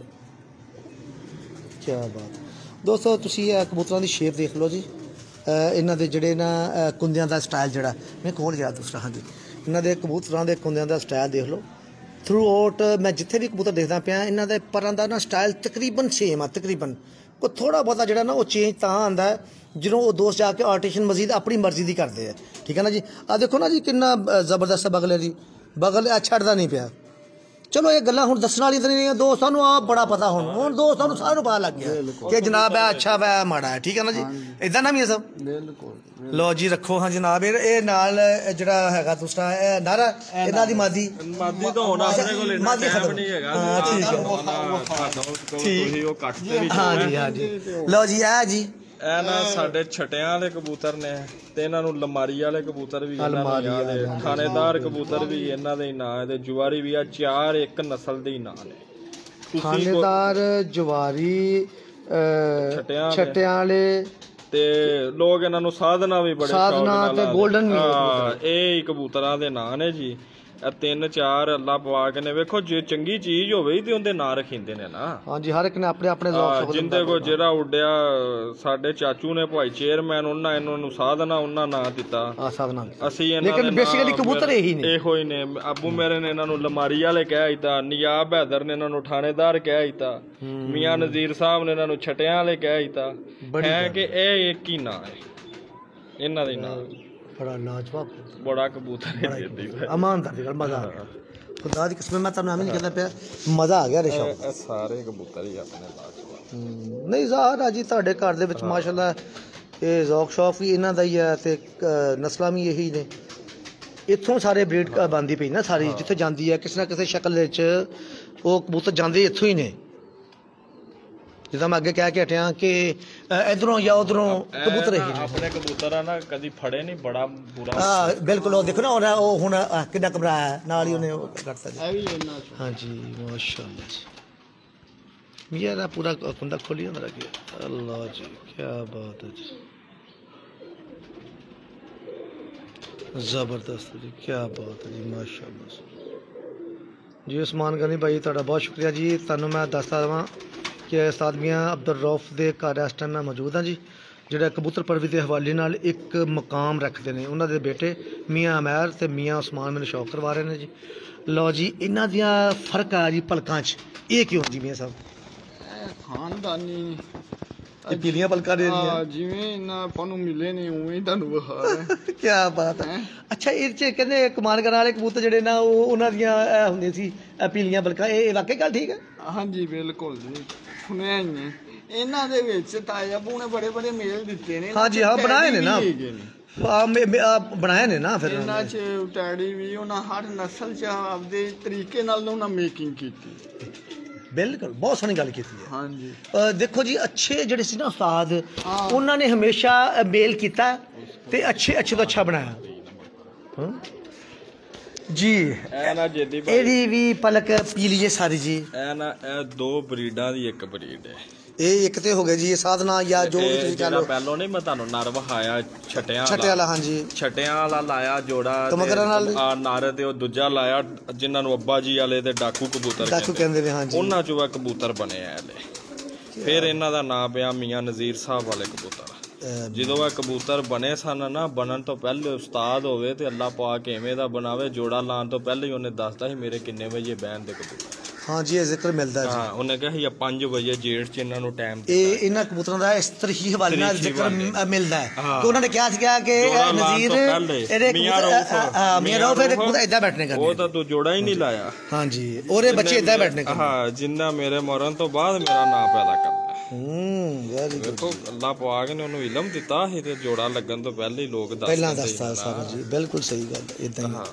Speaker 2: ਕੀ ਬਾਤ ਦੋਸਤੋ ਤੁਸੀਂ ਇਹ ਕਬੂਤਰਾਂ ਦੀ ਸ਼ੇਪ ਦੇਖ ਲਓ ਜੀ ਇਹਨਾਂ ਦੇ ਜਿਹੜੇ ਨਾ ਕੁੰਦਿਆਂ ਦਾ ਸਟਾਈਲ ਜਿਹੜਾ ਮੈਂ ਕੋਲ ਗਿਆ ਦੂਸਰਾ ਹਾਂਜੀ ਇਹਨਾਂ ਦੇ ਕਬੂਤਰਾਂ ਦੇ ਕੁੰਦਿਆਂ ਦਾ ਸਟਾਈਲ ਦੇਖ ਲਓ ਥਰੂ ਆਊਟ ਮੈਂ ਜਿੱਥੇ ਵੀ ਕਬੂਤਰ ਦੇਖਦਾ ਪਿਆ ਇਹਨਾਂ ਦੇ ਪਰਾਂ ਦਾ ਨਾ ਸਟਾਈਲ ਤਕਰੀਬਨ ਸੇਮ ਆ ਤਕਰੀਬਨ ਕੋਈ ਥੋੜਾ ਬਹੁਤਾ ਜਿਹੜਾ ਨਾ ਉਹ ਚੇਂਜ ਤਾਂ ਆਉਂਦਾ ਜਦੋਂ ਉਹ ਦੋਸਤ ਜਾ ਕੇ ਆਰਟੀਸ਼ਨ ਮਜ਼ੀਦ ਆਪਣੀ ਮਰਜ਼ੀ ਦੀ ਕਰਦੇ ਆ ਠੀਕ ਹੈ ਨਾ ਜੀ ਆ ਦੇਖੋ ਨਾ ਜੀ ਕਿੰਨਾ ਜ਼ਬਰਦਸਤ ਬਗਲੇ ਦੀ ਬਗਲ ਆ ਛੱਡਦਾ ਨਹੀਂ ਪਿਆ ਚਲੋ ਇਹ ਗੱਲਾਂ ਹੁਣ ਦੱਸਣ ਵਾਲੀ ਤਾਂ ਨਹੀਂ ਦੋਸਤਾਂ ਨੂੰ ਆ ਬੜਾ ਪਤਾ ਹੁਣ ਹੁਣ ਦੋਸਤਾਂ ਨੂੰ ਸਾਰਿਆਂ ਨੂੰ ਪਤਾ ਲੱਗ ਗਿਆ ਕਿ ਜਨਾਬ ਹੈ ਅੱਛਾ ਵਾ ਮਾੜਾ ਹੈ ਠੀਕ ਹੈ ਨਾ ਜੀ ਇਦਾਂ ਨਾ ਵੀ ਇਹ ਸਭ ਬਿਲਕੁਲ ਲਓ ਜੀ ਰੱਖੋ ਹਾਂ ਜਨਾਬ ਇਹ ਨਾਲ ਜਿਹੜਾ ਹੈਗਾ ਦੂਸਰਾ ਇਹ ਨਾਰਾ ਇਹਨਾਂ ਦੀ ਮਾਦੀ ਮਾਦੀ ਤਾਂ ਹੁਣ ਆਪਣੇ ਕੋਲ ਇੰਨਾ ਟਾਈਮ ਨਹੀਂ ਹੈਗਾ ਹਾਂ ਠੀਕ ਹੈ ਤੁਸੀਂ ਉਹ ਕੱਟਦੇ ਨਹੀਂ ਹਾਂ ਜੀ ਹਾਂ ਜੀ ਲਓ ਜੀ ਇਹ ਜੀ ਇਹ ਨਾ ਸਾਡੇ ਛਟਿਆਂ ਵਾਲੇ ਕਬੂਤਰ ਨੇ ਤੇ ਇਹਨਾਂ ਨੂੰ ਲਮਾਰੀ ਵਾਲੇ ਕਬੂਤਰ ਵੀ ਇਹਨਾਂ ਦੇ ਥਾਣੇਦਾਰ ਕਬੂਤਰ ਵੀ ਇਹਨਾਂ ਦੇ ਨਾਂ ਤੇ ਜਵਾਰੀ ਵੀ ਆ ਚਾਰ ਇੱਕ ਨਸਲ ਦੇ ਨਾਂ ਨੇ ਥਾਣੇਦਾਰ ਜਵਾਰੀ ਛਟਿਆਂ ਵਾਲੇ ਤੇ ਲੋਕ ਇਹਨਾਂ ਨੂੰ ਸਾਧਨਾ ਵੀ ਬੜੇ ਸਾਧਨਾ ਤੇ ਗੋਲਡਨ ਇਹ ਕਬੂਤਰਾਂ ਦੇ ਨਾਂ ਨੇ ਜੀ ਤਿੰਨ ਚਾਰ ਅੱਲਾ ਪਵਾ ਕੇ ਨੇ ਵੇਖੋ ਜੇ ਚੰਗੀ ਚੀਜ਼ ਹੋਵੇ ਤੇ ਉਹਦੇ ਨਾਂ ਰੱਖਿੰਦੇ ਨੇ ਨਾ ਹਾਂਜੀ ਹਰ ਇੱਕ ਨੇ ਆਪਣੇ ਆਪਣੇ ਜਿੰਦੇ ਕੋ ਜਿਹੜਾ ਉੱਡਿਆ ਸਾਡੇ ਚਾਚੂ ਨੇ ਭਾਈ ਚੇਅਰਮੈਨ ਉਹਨਾਂ ਇਹਨਾਂ ਨੂੰ ਸਾਧਨਾ ਉਹਨਾਂ ਨਾਂ ਦਿੱਤਾ ਸਾਧਨਾ ਅਸੀਂ ਇਹਨਾਂ ਦੇ ਬੇਸਿਕਲੀ ਕਬੂਤਰ ਇਹੀ ਨੇ ਇਹੋ ਹੀ ਨੇ ਆਬੂ ਮੇਰੇ ਨੇ ਇਹਨਾਂ ਨੂੰ ਲਮਾਰੀ ਵਾਲੇ ਕਹਿ ਦਿੱਤਾ ਨਿਆਬ ਹੈਦਰ ਨੇ ਇਹਨਾਂ ਨੂੰ ਥਾਣੇਦਾਰ ਕਹਿ ਦਿੱਤਾ ਮੀਆਂ ਨਜ਼ੀਰ ਸਾਹਿਬ ਨੇ ਇਹਨਾਂ ਨੂੰ ਛਟਿਆਂ ਵਾਲੇ ਕਹਿ ਦਿੱਤਾ ਹੈ ਕਿ ਇਹ ਇੱਕ ਹੀ ਨਾਂ ਹੈ ਇਹਨਾਂ ਦੇ ਨਾਂ बड़ा लाजवाब बड़ा कबूतर है ईमानदार दी गल मजा आ गया खुदा दी कसम मैं तन्नू नहीं कहता पिया मजा आ गया रेशा सारे कबूतर ही अपने लाजवाब नहीं ज़ाहिर है जी तुहाडे घर दे विच माशाअल्लाह ये ज़ौक शौक भी इन्हां दा ही है ते नस्लां भी यही ने इत्थों सारे ब्रीड बनदी पई ना सारी जिथे जांदी है किसी ना किसी शक्ल विच वो कबूतर जांदे इत्थों ही ने जिदा मैं अगे कह के हटिया कि इधरों या उधरों कबूतर ही अपने कबूतर ना कभी फड़े नहीं बड़ा बुरा हां बिल्कुल देखो ना वो हुण कितना घबराया नाल ही उन्हें करता जी हां जी माशाअल्लाह जी ये ना पूरा कुंडा खोली अंदर रखिए अल्लाह जी क्या बात है जी जबरदस्त जी क्या बात है जी माशाअल्लाह जी उस्मान गनी भाई तुहाडा बहुत शुक्रिया जी तुहानू मैं दसदा रहां कि उस्ताद मियां अब्दुल रऊफ के घर इस टाइम मैं मौजूद हाँ जी जोड़ा कबूतर परवरी के हवाले नाल एक मकाम रखते हैं उन्होंने बेटे मियाँ अमैर ते मियाँ उस्मान मैंने शौक करवा रहे हैं जी लो जी इन्हां दियां फर्क आ जी पलकां च ये क्यों जी मियाँ साहब खानदानी पीलियां पलकां दे जिवें इन्हां आपां नूं मिले ने उवें तुहानूं विखा रहे क्या बात है अच्छा इह च कहंदे कमान करन वाले कबूतर जिहड़े ना उन्हां दियां हुंदियां सी पीलियां पलकां ये वाकई गल ठीक है हाँ जी बिल्कुल जी सुनिया ही है इन्हां दे विच ताए अबू ने बड़े बड़े मेल दिते ने हाँ जी हाँ बनाए ने ना बनाए ने ना फिर इन्हां च टैडी भी उन्हां हर नस्ल च आपदे तरीके नाल उन्हां मेकिंग कीती बिल्कुल बहुत सोहनी गल कीती है हाँ जी देखो जी अच्छे जिहड़े सी ना उस्ताद उन्हां ने हमेशा मेल कीता ते अच्छे अच्छे तो अच्छा बनाया जी एदी भी पलक पीली है सारी जी ए ना ए दो ब्रीडां दी एक ब्रीड है
Speaker 1: ਇਹ ਇੱਕ ਤੇ ਹੋ ਗਿਆ ਜੀ ਇਹ ਸਾਧਨਾ ਜਾਂ ਜੋ ਵੀ ਤੁਸੀਂ ਕਹ ਲਓ।
Speaker 3: ਪਹਿਲੋਂ ਨਹੀਂ ਮੈਂ ਤੁਹਾਨੂੰ ਨਰ ਵਿਖਾਇਆ ਛਟਿਆਂ
Speaker 1: ਛਟੇ ਵਾਲਾ, ਹਾਂਜੀ
Speaker 3: ਛਟਿਆਂ ਵਾਲਾ ਲਾਇਆ ਜੋੜਾ
Speaker 1: ਕਮਗਰਾਂ ਨਾਲ
Speaker 3: ਨਰ ਤੇ ਉਹ ਦੂਜਾ ਲਾਇਆ ਜਿਨ੍ਹਾਂ ਨੂੰ ਅੱਬਾ ਜੀ ਵਾਲੇ ਤੇ ਡਾਕੂ ਕਬੂਤਰ
Speaker 1: ਡਾਕੂ ਕਹਿੰਦੇ ਨੇ, ਹਾਂਜੀ
Speaker 3: ਉਹਨਾਂ ਚੋਂ ਆ ਕਬੂਤਰ ਬਣੇ ਆ ਹਲੇ। ਫਿਰ ਇਹਨਾਂ ਦਾ ਨਾਂ ਪਿਆ ਮੀਆਂ ਨਜ਼ੀਰ ਸਾਹਿਬ ਵਾਲੇ ਕਬੂਤਰ। ਜਦੋਂ ਇਹ ਕਬੂਤਰ ਬਣੇ ਸਨ ਨਾ, ਬਣਨ ਤੋਂ ਪਹਿਲੇ ਉਸਤਾਦ ਹੋਵੇ ਤੇ ਅੱਲਾ ਪਾਕ ਐਵੇਂ ਦਾ ਬਣਾਵੇ, ਜੋੜਾ ਲਾਉਣ ਤੋਂ ਪਹਿਲੇ ਹੀ ਉਹਨੇ ਦੱਸਦਾ ਸੀ ਮੇਰੇ ਕਿੰਨੇ ਵਜੇ ਬਹਿਣ ਦੇ ਕਬੂਤਰ। ਹਾਂ ਜੀ ਇਹ ਜ਼ਿਕਰ ਮਿਲਦਾ ਜੀ। ਹਾਂ ਉਹਨੇ ਕਿਹਾ ਸੀ ਪੰਜ ਵਜੇ ਜੇਠ ਚ ਇਹਨਾਂ ਨੂੰ ਟਾਈਮ ਇਹ ਇਹਨਾਂ ਕਬੂਤਰਾਂ ਦਾ ਇਸ ਤਰੀਕੇ ਹਵਾਲੇ ਨਾਲ ਜ਼ਿਕਰ ਮਿਲਦਾ ਹੈ ਕਿ ਉਹਨਾਂ ਨੇ ਕਿਹਾ ਸੀ ਕਿ ਨਜ਼ੀਰ ਇਹਦੇ ਮੀਆਂ ਰਊਫ ਇਹਦੇ ਕਬੂਤਰ ਇਦਾਂ ਬੈਠਣੇ ਕਰਨੇ। ਉਹ ਤਾਂ ਤੂੰ ਜੋੜਾ ਹੀ ਨਹੀਂ ਲਾਇਆ। ਹਾਂ ਜੀ ਉਹਦੇ ਬੱਚੇ ਇਦਾਂ ਬੈਠਣੇ ਕਰਨੇ। ਹਾਂ ਜਿੰਨਾ ਮੇਰੇ ਮਰਨ ਤੋਂ ਬਾਅਦ ਮੇਰਾ ਨਾਂ ਪੈਦਾ ਕਰਨਾ। ਹੂੰ ਵੈਰੀ ਗੁੱਡ। ਦੇਖੋ ਅੱਲਾ ਪਾਕ ਨੇ ਉਹਨੂੰ ਇਲਮ ਦਿੱਤਾ ਸੀ ਤੇ ਜੋੜਾ ਲੱਗਣ ਤੋਂ ਪਹਿਲੇ ਹੀ ਲੋਕ ਦੱਸਦੇ ਪਹਿਲਾਂ ਦੱਸਦਾ ਸਾਰਾ ਜੀ। ਬਿਲਕੁਲ ਸਹੀ ਗੱਲ ਇਦਾਂ ਹੀ।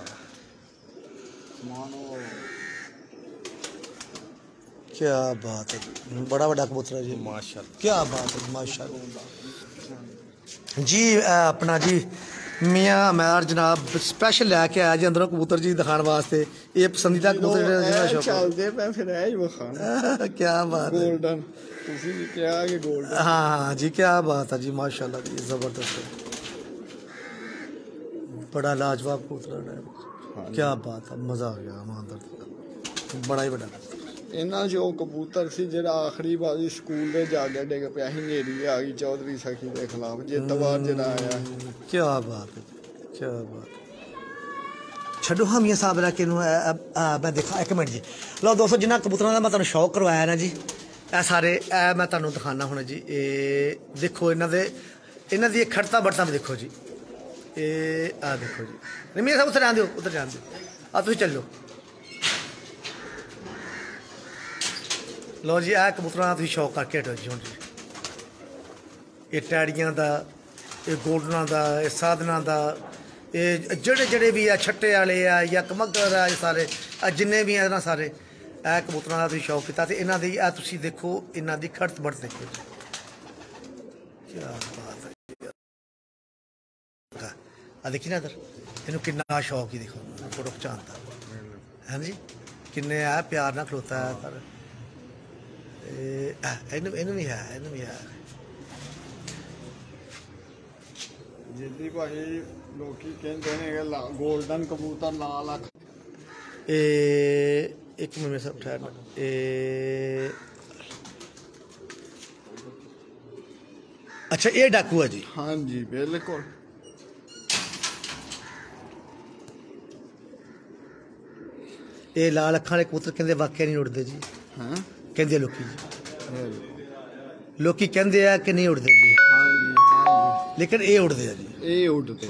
Speaker 3: क्या बात है, बड़ा बड़ा कबूतर है जी माशाल्लाह। क्या बात है माशाल्लाह जी। अपना जी मियाँ मैर जनाब स्पैशल लैके आया जी अंदरों कबूतर जी दिखाने वास्ते। ये पसंदीदा कबूतर चलते पे फिर है क्या बात है गोल्डन क्या गोल्डन। हाँ हाँ जी क्या बात है जी माशाल्लाह जी ज़बरदस्त है, बड़ा लाजवाब कबूतर है। क्या बात है, मज़ा आ गया मानदार, बड़ा ही बड़ा। ਇਹਨਾਂ ਜੋ ਕਬੂਤਰ ਸੀ ਜਿਹੜਾ ਆਖਰੀ ਵਾਰੀ ਸਕੂਲ ਦੇ ਜਾ ਕੇ ਡਿੱਗ ਪਿਆ ਸੀ, ਹਨੇਰੀ ਆ ਗਈ ਚੌਧਰੀ ਸਖੀ ਦੇ ਖਿਲਾਫ, ਜਿੱਤਵਾਰ ਜਿਹੜਾ ਆਇਆ। ਕੀ ਬਾਤ ਹੈ, ਕੀ ਬਾਤ। ਛੱਡੋ ਹਾਂ ਮੀਆਂ ਸਾਹਿਬ ਰੱਖ ਇਹਨੂੰ ਮੈਂ ਦੇਖਾ ਇੱਕ ਮਿੰਟ ਜੀ। ਲਓ ਦੋਸਤੋ ਜਿਨ੍ਹਾਂ ਕਬੂਤਰਾਂ ਦਾ ਮੈਂ ਤੁਹਾਨੂੰ ਸ਼ੌਕ ਕਰਵਾਇਆ ਨਾ ਜੀ, ਇਹ ਸਾਰੇ ਇਹ ਮੈਂ ਤੁਹਾਨੂੰ ਦਿਖਾਉਣਾ ਹੁਣ ਜੀ। ਇਹ ਦੇਖੋ ਇਹਨਾਂ ਦੇ ਇਹਨਾਂ ਦੀ ਖੜਤਾ ਬੜਤਾ ਵੀ ਦੇਖੋ ਜੀ। ਇਹ ਆਹ ਦੇਖੋ ਜੀ। ਨਹੀਂ ਮੀਆਂ ਸਾਹਿਬ ਉੱਧਰ ਜਾਣ ਦਿਓ, ਉੱਧਰ ਜਾਣ ਦਿਓ, ਆ ਤੁਸੀਂ ਚੱਲੋ। ਲਓ ਜੀ ਇਹ ਕਬੂਤਰਾਂ ਦਾ ਤੁਸੀਂ ਸ਼ੌਕ ਕਰਕੇ ਹਟੋ ਜੀ ਹੁਣ ਜੀ। ਇਹ ਟੈੜੀਆਂ ਦਾ, ਇਹ ਗੋਲਡਨਾਂ ਦਾ, ਇਹ ਸਾਧਨਾਂ ਦਾ, ਇਹ ਜਿਹੜੇ ਜਿਹੜੇ ਵੀ ਆ ਛੱਟੇ ਵਾਲੇ ਆ ਜਾਂ ਕਮਗਰ ਆ, ਇਹ ਸਾਰੇ ਆ ਜਿੰਨੇ ਵੀ ਆ ਨਾ ਸਾਰੇ ਇਹ ਕਬੂਤਰਾਂ ਦਾ ਤੁਸੀਂ ਸ਼ੌਕ ਕੀਤਾ। ਤੇ ਇਹਨਾਂ ਦੀ ਆ ਤੁਸੀਂ ਦੇਖੋ ਇਹਨਾਂ ਦੀ ਖੜਤ ਬੜਤ ਦੇਖੋ ਜੀ। ਕੀ ਬਾਤ ਹੈ। ਆ ਦੇਖੀ ਨਾ ਇੱਧਰ ਇਹਨੂੰ ਕਿੰਨਾ ਸ਼ੌਕ ਹੀ ਦੇਖੋ ਫੋਟੋ ਖਿਚਾਉਣ ਦਾ। ਹਾਂਜੀ ਕਿੰਨੇ ਆ ਪਿਆਰ ਨਾਲ ਖਲੋਤਾ ਹੈ ਪਰ ਇਹਨੂੰ ਇਹਨੂੰ ਵੀ ਹੈ ਇਹਨੂੰ ਵੀ ਹੈ ਜਿੱਦੀ ਭਾਈ ਲੋਕੀ ਕਹਿੰਦੇ ਨੇ ਕਿ ਗੋਲਡਨ ਕਬੂਤਰ ਲਾਲ ਅੱਖ। ਇਹ ਇੱਕ ਮਿੰਟ ਸਭ ਠਹਿਰ। ਇਹ ਅੱਛਾ ਇਹ ਡਾਕੂ ਹੈ ਜੀ। ਹਾਂਜੀ ਬਿਲਕੁਲ। ਇਹ ਲਾਲ ਅੱਖਾਂ ਵਾਲੇ ਕਬੂਤਰ ਕਹਿੰਦੇ ਵਾਕਿਆ ਨਹੀਂ ਉੜਦੇ ਜੀ। ਹਾਂ ਕਹਿੰਦੇ ਲੋਕੀ ਜੀ, ਲੋਕੀ ਕਹਿੰਦੇ ਆ ਕਿ ਨਹੀਂ ਉੜਦੇ ਜੀ। ਹਾਂਜੀ ਲੇਕਿਨ ਇਹ ਉੜਦੇ ਆ ਜੀ, ਇਹ ਉੜਦੇ।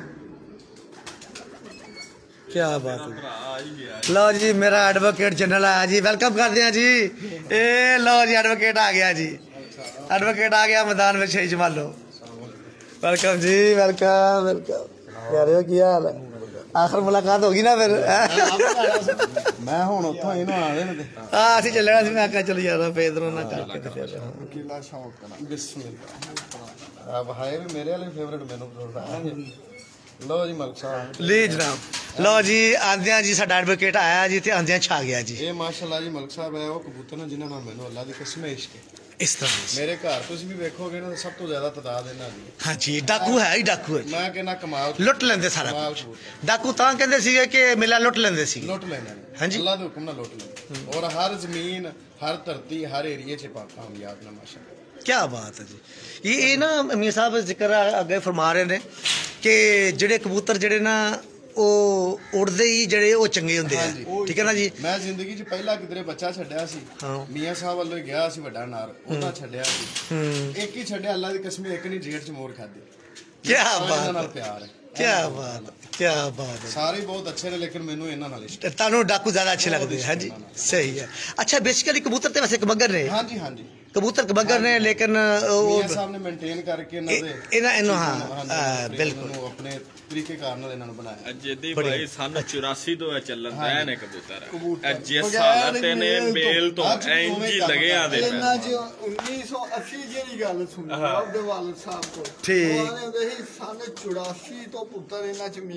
Speaker 3: ਕੀ ਬਾਤ ਹੈ। ਲਓ ਜੀ ਮੇਰਾ ਐਡਵੋਕੇਟ ਜਨਰਲ ਆਇਆ ਜੀ, ਵੈਲਕਮ ਕਰਦੇ ਆ ਜੀ। ਇਹ ਲਓ ਜੀ ਐਡਵੋਕੇਟ ਆ ਗਿਆ ਜੀ, ਐਡਵੋਕੇਟ ਆ ਗਿਆ ਮੈਦਾਨ ਵਿੱਚ ਸਹੀ ਸੰਭਾਲੋ। ਵੈਲਕਮ ਜੀ, ਵੈਲਕਮ ਵੈਲਕਮ। ਪਿਆਰਿਓ ਕੀ ਹਾਲ ਹੈ। ਆਖਰ ਮੁਲਾਕਾਤ ਹੋ ਗਈ ਨਾ ਫਿਰ। ਮੈਂ ਹੁਣ ਉੱਥੋਂ ਇਹਨੂੰ ਆ ਰਹੇ ਨੇ ਆ ਅਸੀਂ ਚੱਲਣਾ ਸੀ। ਮੈਂ ਕਿਹਾ ਚਲ ਯਾਰ ਫੇਦਰੋਂ ਨਾ ਕਰਕੇ ਤੇ ਫਿਰ ਕਿਲਾ ਸ਼ੌਕ ਕਰਾਂ। ਬਿਸਮਿਲ੍ਲਾ। ਆ ਭਾਈ ਵੀ ਮੇਰੇ ਵਾਲੇ ਫੇਵਰਿਟ ਮੈਨੂੰ ਪਸੰਦ ਆ। ਲਓ ਜੀ ਮਲਕ ਸਾਹਿਬ ਲਈ ਜਨਾਬ। ਲਓ ਜੀ ਆਂਦਿਆਂ ਜੀ ਸਾਡਾ ਐਡਵੋਕੇਟ ਆਇਆ ਜੀ ਤੇ ਆਂਦਿਆਂ ਛਾ ਗਿਆ ਜੀ। ਇਹ ਮਾਸ਼ਾਅੱਲਾ ਜੀ ਮਲਕ ਸਾਹਿਬ ਹੈ ਉਹ ਕਬੂਤਰ ਨੇ ਜਿਨ੍ਹਾਂ ਨਾਲ ਮੈਨੂੰ ਅੱਲਾ ਦੀ ਕਸਮ ਇਸ਼ਕ ਹੈ। ਇਸ ਤਰ੍ਹਾਂ ਮੇਰੇ ਘਰ ਤੁਸੀਂ ਵੀ ਵੇਖੋਗੇ ਨਾ ਸਭ ਤੋਂ ਜ਼ਿਆਦਾ ਤਦਾਦ ਇਹਨਾਂ ਦੀ। ਹਾਂਜੀ ਡਾਕੂ ਹੈ ਹੀ ਡਾਕੂ ਹੈ। ਮੈਂ ਕਹਿੰਦਾ ਕਮਾਲ ਲੁੱਟ ਲੈਂਦੇ ਸਾਰਾ ਕੁਝ। ਡਾਕੂ ਤਾਂ ਕਹਿੰਦੇ ਸੀਗੇ ਕਿ ਮੇਲਾ ਲੁੱਟ ਲੈਂਦੇ ਸੀ। ਲੁੱਟ ਲੈਂਦੇ ਹਾਂਜੀ ਅੱਲਾ ਦੇ ਹੁਕਮ ਨਾਲ ਲੁੱਟ ਲੈਂਦੇ ਔਰ ਹਰ ਜ਼ਮੀਨ ਹਰ ਧਰਤੀ ਹਰ ਏਰੀਏ 'ਚ ਕਾਮਯਾਬ ਨਾ ਮਾਸ਼ਾਅੱਲਾ। ਕੀ ਬਾਤ ਹੈ ਜੀ। ਇਹ ਇਹ ਨਾ ਮੀਆਂ ਸਾਹਿਬ ਜ਼ਿਕਰ ਅੱਗੇ ਫਰਮਾ ਰਹੇ ਨੇ ਕਿ ਜਿਹੜੇ ਕਬੂਤਰ ਜਿਹੜੇ ਨਾ ਉਹ ਉੜਦੇ ਹੀ ਜਿਹੜੇ ਉਹ ਚੰਗੇ ਹੁੰਦੇ ਆ। ਠੀਕ ਹੈ ਨਾ ਜੀ। ਮੈਂ ਜ਼ਿੰਦਗੀ 'ਚ ਪਹਿਲਾਂ ਕਿਧਰੇ ਬੱਚਾ ਛੱਡਿਆ ਸੀ, ਮੀਆਂ ਸਾਹਿਬ ਵੱਲੋਂ ਗਿਆ ਸੀ ਵੱਡਾ ਨਾਰ, ਉਹਦਾ ਛੱਡਿਆ ਸੀ। ਇੱਕ ਹੀ ਛੱਡਿਆ ਅੱਲਾ ਦੀ ਕਸਮ, ਇੱਕ ਨਹੀਂ ਜੇਠ 'ਚ ਮੋਰ ਖਾਧੀ। ਕੀ ਬਾਤ ਨਾਲ ਪਿਆਰ ਹੈ। ਕੀ ਬਾਤ ਕੀ ਬਾਤ ਹੈ। ਸਾਰੇ ਬਹੁਤ ਅੱਛੇ ਨੇ ਲੇਕਿਨ ਮੈਨੂੰ ਇਹਨਾਂ ਨਾਲ ਇਸ਼ਕ। ਤੁਹਾਨੂੰ ਡਾਕੂ ਜ਼ਿਆਦਾ ਅੱਛੇ ਲੱਗਦੇ ਹਾਂਜੀ ਸਹੀ ਹੈ। ਅੱਛਾ ਬੇਸਿਕਲੀ ਕਬੂਤਰ ਤੇ ਵੈਸੇ ਕਬੱਗਰ ਨੇ। ਹਾਂਜੀ ਹਾਂਜੀ ਕਬੂਤਰ ਕਬੱਗਰ ਨੇ ਲੇਕਿਨ ਉਹ ਸਾਹਿਬ ਨੇ ਮੇਨਟੇਨ ਕਰਕੇ ਇਹਨਾਂ ਦੇ ਇਹਨਾਂ ਇਹਨੂੰ ਹਾਂ ਬਿਲਕੁਲ ਆਪਣੇ ਤਰੀਕੇ ਕਾਰ ਨਾਲ ਇਹਨਾਂ ਨੂੰ ਬਣਾਇਆ। ਜਿੱਦੀ ਭਾਈ ਸਨ ਚੁਰਾਸੀ ਤੋਂ ਚੱਲਣ ਦਾ ਨੇ ਕਬੂਤਰ ਜਿਸ ਹਾਲਤ ਨੇ ਮੇਲ ਤੋਂ ਇੰਜ ਹੀ ਲੱਗਿਆ ਦੇ ਇਹਨਾਂ ਚ ਉੱਨੀ ਸੌ ਅੱਸੀ ਜਿਹੜੀ ਗੱਲ ਸੁਣੀ ਉਹਦੇ ਵਾਲਦ ਸਾਹਿਬ ਕੋਲ ਠੀਕ ਉਹਦੇ ਹੀ ਸਨ ਚੁਰਾਸੀ ਤੋਂ ਪੁੱਤਰ ਇਹਨਾਂ ਚ ਮੀਆਂ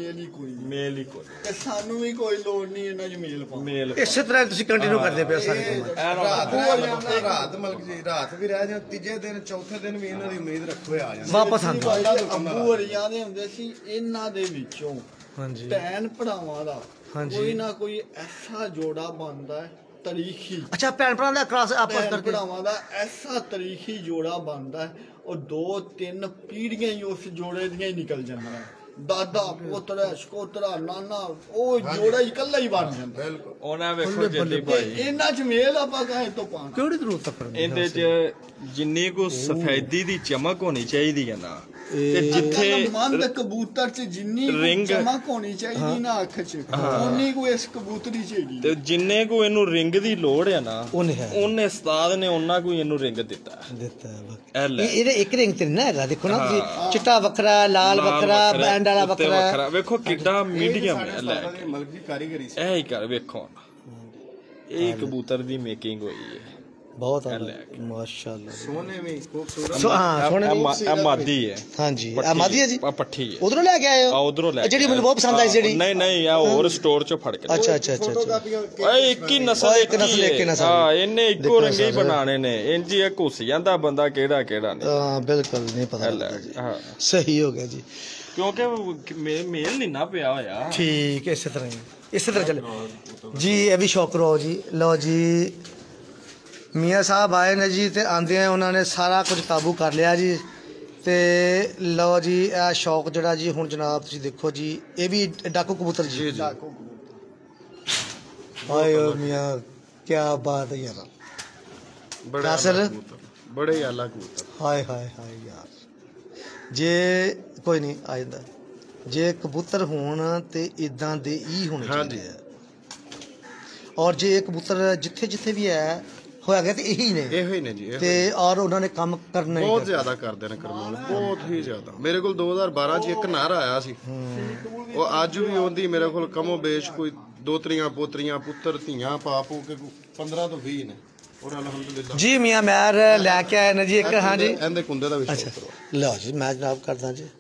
Speaker 2: ਮੇਲ ਹੀ ਕੋਈ
Speaker 4: ਮੇਲ ਹੀ ਕੋਈ
Speaker 2: ਤੇ ਸਾਨੂੰ ਵੀ ਕੋਈ ਲੋੜ ਨਹੀਂ ਇਹਨਾਂ 'ਚ ਮੇਲ ਪਾਉਣ
Speaker 4: ਮੇਲ
Speaker 3: ਇਸੇ ਤਰ੍ਹਾਂ ਤੁਸੀਂ ਕੰਟੀਨਿਊ ਕਰਦੇ ਪਏ ਸਾਰੇ ਕੰਮ
Speaker 5: ਰਾਤ ਰਾਤ ਮਤਲਬ ਕਿ ਰਾਤ ਵੀ ਰਹਿ ਜਾਂ ਤੀਜੇ ਦਿਨ ਚੌਥੇ ਦਿਨ ਵੀ ਇਹਨਾਂ ਦੀ ਉਮੀਦ ਰੱਖੋ ਆ ਜਾਂਦੇ
Speaker 3: ਵਾਪਸ ਆਉਂਦਾ
Speaker 2: ਅੰਬੂ ਹਰੀਆਂ ਦੇ ਹੁੰਦੇ ਸੀ ਇਹਨਾਂ ਦੇ ਵਿੱਚੋਂ
Speaker 3: ਹਾਂਜੀ
Speaker 2: ਭੈਣ ਭਰਾਵਾਂ ਦਾ ਕੋਈ ਨਾ ਕੋਈ ਐਸਾ ਜੋੜਾ ਬਣਦਾ ਹੈ ਤਰੀਖੀ
Speaker 3: ਅੱਛਾ ਭੈਣ ਭਰਾ ਦਾ ਕ੍ਰਾਸ ਆਪਸ ਕਰਕੇ
Speaker 2: ਭਰਾਵਾਂ ਦਾ ਐਸਾ ਤਰੀਖੀ ਜੋੜਾ ਬਣਦਾ ਹੈ ਉਹ ਦੋ ਤਿੰਨ ਪੀੜ੍ਹੀਆਂ ਹੀ ਉਸ ਜੋੜੇ ਦੀਆਂ ਹੀ ਨਿਕਲ ਜਾਂਦੀਆਂ ਦਾਦਾ ਪੋਤਰਾ ਸ਼ਕੋਤਰਾ ਨਾਨਾ ਉਹ ਜੋੜਾ ਇਕੱਲਾ ਹੀ ਬਣ ਜਾਂਦਾ
Speaker 5: ਬਿਲਕੁਲ
Speaker 4: ਉਹਨਾਂ ਵੇਖੋ ਜੱਦੀ ਭਾਈ
Speaker 2: ਇਹਨਾਂ 'ਚ ਮੇਲ ਆਪਾਂ ਕਾਹੇ ਤੋਂ ਪਾਉਣਾ
Speaker 3: ਕਿਹੜੀ ਜ਼ਰੂਰਤ ਹੈ
Speaker 4: ਇਹਦੇ 'ਚ ਜਿੰਨੀ ਕੋ ਸਫੈਦੀ ਦੀ ਚਮਕ ਹੋਣੀ ਚਾਹੀਦੀ ਹੈ ਨਾ ਤੇ ਜਿੱਥੇ
Speaker 2: ਮਨ ਦੇ ਕਬੂਤਰ 'ਚ ਜਿੰਨੀ ਚਮਕ ਹੋਣੀ ਚਾਹੀਦੀ ਨਾ ਅੱਖ 'ਚ ਉਨੀ ਕੋ ਇਸ ਕਬੂਤਰੀ 'ਚ ਹੈਗੀ
Speaker 4: ਤੇ ਜਿੰਨੇ ਕੋ ਇਹਨੂੰ ਰਿੰਗ ਦੀ ਲੋੜ ਹੈ ਨਾ ਉਹਨੇ ਉਸਤਾਦ ਨੇ ਉਹਨਾਂ ਕੋਈ ਇਹਨੂੰ ਰਿੰਗ ਦਿੱਤਾ
Speaker 3: ਦਿੱਤਾ
Speaker 4: ਇਹ
Speaker 3: ਇਹਦੇ ਇੱਕ ਰਿੰਗ ਤੇ ਨਾ ਹੈਗਾ ਦੇਖੋ ਨਾ ਤੁਸੀਂ ਚਿੱਟਾ ਵੱਖਰਾ ਲਾਲ ਵੱਖਰਾ ਬੈਂਡ ਵਾਲਾ ਵੱਖਰਾ
Speaker 4: ਵੇਖੋ ਕਿੱਡਾ ਮੀਡੀਅਮ ਹੈ ਲੈ ਕੇ
Speaker 5: ਮਤਲਬ ਕਿ ਕਾਰੀਗਰੀ
Speaker 4: ਇਹ ਹੀ ਕਰ ਵੇਖੋ ਇਹ ਕਬੂਤਰ ਦੀ ਮੇਕਿੰਗ ਹੋਈ ਹੈ
Speaker 3: ਬਹੁਤ ਮਾਸ਼ਾਅੱਲਾ
Speaker 5: ਸੋਨੇ ਵੀ ਖੂਬਸੂਰਤ
Speaker 3: ਹਾਂ ਸੋਨੇ
Speaker 4: ਇਹ ਮਾਦੀ ਹੈ
Speaker 3: ਹਾਂਜੀ ਇਹ ਮਾਦੀ ਹੈ ਜੀ
Speaker 4: ਪੱਠੀ ਹੈ
Speaker 3: ਉਧਰੋਂ ਲੈ ਕੇ ਆਏ ਹੋ
Speaker 4: ਆ ਉਧਰੋਂ ਲੈ
Speaker 3: ਜਿਹੜੀ ਮੈਨੂੰ ਬਹੁਤ ਪਸੰਦ ਆਈ ਜਿਹੜੀ
Speaker 4: ਨਹੀਂ ਨਹੀਂ ਆ ਹੋਰ ਸਟੋਰ ਚੋਂ ਫੜ ਕੇ
Speaker 3: ਅੱਛਾ ਅੱਛਾ ਅੱਛਾ
Speaker 4: ਓਏ ਇੱਕ ਹੀ ਨਸਲ
Speaker 3: ਇੱਕ ਨਸਲ ਇੱਕ ਨਸਲ
Speaker 4: ਹਾਂ ਇਹਨੇ ਇੱਕੋ ਰੰਗੇ ਹੀ ਬਣਾਣੇ ਨੇ ਇੰਜ ਹੀ ਘੁੱਸ ਜਾਂਦਾ ਬੰਦਾ ਕਿਹੜਾ ਕਿਹੜਾ ਨਹੀਂ
Speaker 3: ਹਾਂ ਬਿਲਕੁਲ ਨਹੀਂ ਪਤਾ ਲੱਗਦਾ ਜੀ ਹਾਂ ਸਹੀ ਹੋ ਗਿਆ ਜੀ
Speaker 4: ਕਿਉਂਕਿ ਮੇਲ ਨਹੀਂ ਨਾ ਪਿਆ ਹੋਇਆ
Speaker 3: ਠੀਕ ਹੈ ਇਸੇ ਤਰ੍ਹਾਂ ਹੀ ਇਸੇ ਤਰ੍ਹਾਂ ਚੱਲੇ ਜੀ ਇਹ ਵੀ ਸ਼ੌਕ ਰੋ ਜੀ ਲਓ ਜੀ ਮੀਆਂ ਸਾਹਿਬ ਆਏ ਨੇ ਜੀ ਤੇ ਆਂਦੇ ਆ ਉਹਨਾਂ ਨੇ ਸਾਰਾ ਕੁਝ ਕਾਬੂ ਕਰ ਲਿਆ ਜੀ ਤੇ ਲਓ ਜੀ ਇਹ ਸ਼ੌਕ ਜਿਹੜਾ ਜੀ ਹੁਣ ਜਨਾਬ ਤੁਸੀਂ ਦੇਖੋ ਜੀ ਇਹ ਵੀ ਡਾਕੂ ਕਬੂਤਰ ਜੀ ਹਾਏ ਓ ਮੀਆਂ ਕੀ ਬਾਤ ਹੈ ਯਾਰ
Speaker 5: ਬੜਾ ਸਰ ਬੜੇ ਆਲਾ ਕਬੂਤਰ
Speaker 3: ਹਾਏ ਹਾਏ ਹਾਏ ਯਾਰ ਜੇ ਕੋਈ ਨਹੀਂ ਆ ਜਾਂਦਾ ਜੇ ਕਬੂਤਰ ਹੋਣ ਤੇ ਇਦਾਂ ਦੇ ਹੀ ਹੋਣੇ ਚਾਹੀਦੇ ਆ ਔਰ ਜੇ ਇਹ ਕਬੂਤਰ ਜਿੱਥੇ ਜਿੱਥੇ ਵੀ ਹੈ ਹੋਇਆ ਗਿਆ ਤੇ ਇਹੀ ਨੇ
Speaker 5: ਇਹੋ ਹੀ ਨੇ ਜੀ
Speaker 3: ਤੇ ਔਰ ਉਹਨਾਂ ਨੇ ਕੰਮ ਕਰਨਾ
Speaker 5: ਬਹੁਤ ਜ਼ਿਆਦਾ ਕਰਦੇ ਨੇ ਕਰਮਾਲ ਬਹੁਤ ਹੀ ਜ਼ਿਆਦਾ ਮੇਰੇ ਕੋਲ ਦੋ ਹਜ਼ਾਰ ਬਾਰਾਂ 'ਚ ਇੱਕ ਨਰ ਆਇਆ ਸੀ ਉਹ ਅੱਜ ਵੀ ਆਉਂਦੀ ਮੇਰੇ ਕੋਲ ਕਮੋ ਬੇਸ਼ ਕੋਈ ਦੋਤਰੀਆਂ ਪੋਤਰੀਆਂ ਪੁੱਤਰ ਧੀਆਂ ਪਾਪ ਹੋ ਕੇ ਪੰਦਰਾਂ ਤੋਂ ਵੀਹ ਨੇ ਔਰ ਅਲਹਮਦੁਲਿਲਾ ਜੀ
Speaker 3: ਮੀਆਂ ਮੈਰ ਲੈ ਕੇ ਆਏ ਨੇ ਜੀ ਇੱਕ ਹਾਂ ਜੀ
Speaker 5: ਇਹਦੇ ਕੁੰਦੇ ਦਾ ਵੀ
Speaker 3: ਲਓ ਜੀ ਮੈਂ ਜਨਾਬ ਕਰਦਾ ਜੀ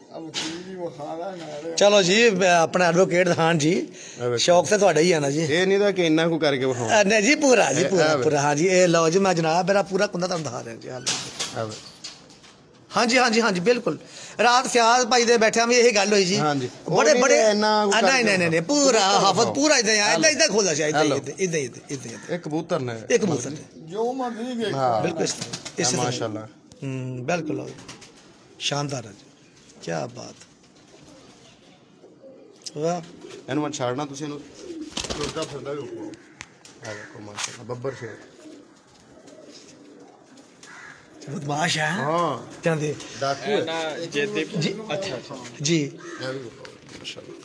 Speaker 3: ਚਲੋ ਜੀ ਆਪਣਾ ਐਡਵੋਕੇਟ ਖਾਨ ਜੀ ਸ਼ੌਕ ਤੇ ਤੁਹਾਡਾ ਹੀ ਆ ਨਾ ਜੀ
Speaker 5: ਇਹ ਨਹੀਂ ਤਾਂ ਕਿ ਇੰਨਾ ਕੁ ਕਰਕੇ ਵਿਖਾਉਣਾ
Speaker 3: ਨਹੀਂ ਜੀ ਪੂਰਾ ਜੀ ਪੂਰਾ ਪੂਰਾ ਹਾਂ ਜੀ ਇਹ ਲਓ ਜੀ ਮੈਂ ਜਨਾਬ ਮੇਰਾ ਪੂਰਾ ਕੁੰਦਾ ਤੁਹਾਨੂੰ ਦਿਖਾ ਰਿਹਾ ਜੀ ਹਾਂਜੀ ਹਾਂਜੀ ਹਾਂਜੀ ਬਿਲਕੁਲ ਰਾਤ ਫਿਆਜ਼ ਭਾਈ ਦੇ ਬੈਠਿਆਂ ਵੀ ਇਹ ਗੱਲ ਹੋਈ ਜੀ ਬੜੇ ਬੜੇ ਨਹੀਂ ਨਹੀਂ ਨਹੀਂ ਪੂਰਾ ਹਾਫਤ ਪੂਰਾ ਇਦਾਂ ਇਦਾਂ ਇਦਾਂ ਖੋਲਦਾ ਸੀ ਇਦਾਂ ਇਦਾਂ ਇਦਾਂ ਇਦਾਂ
Speaker 5: ਇਹ ਕਬੂਤਰ ਨੇ
Speaker 3: ਇਹ ਕਬੂਤਰ ਨੇ
Speaker 2: ਜੋ ਮਰਜ਼ੀ ਵੇਖ
Speaker 3: ਬਿਲਕੁਲ ਇਸ
Speaker 5: ਮਾਸ਼ਾਅੱਲਾ
Speaker 3: ਹੂੰ ਬਿਲਕੁਲ ਸ਼ਾਨਦਾਰ ਹੈ ਜੀ ਕੀ ਬਾਤ ਵਾਹ
Speaker 5: ਇਹਨੂੰ ਮੈਂ ਛਾੜਨਾ ਤੁਸੀਂ ਇਹਨੂੰ ਰੋਕਦਾ ਫਿਰਦਾ ਵੀ ਉੱਪਰ ਆ ਦੇਖੋ ਮਾਸ਼ਾਅੱਲਾ ਬੱਬਰ ਸ਼ੇਰ
Speaker 3: ਬਦਮਾਸ਼ ਹੈ
Speaker 5: ਹਾਂ
Speaker 3: ਕਹਿੰਦੇ
Speaker 5: ਡਾਕੂ ਹੈ
Speaker 4: ਨਾ ਜੇਦੇ ਅੱਛਾ ਅੱਛਾ
Speaker 3: ਜੀ
Speaker 5: ਇਹ ਵੀ ਮਾਸ਼ਾਅੱਲਾ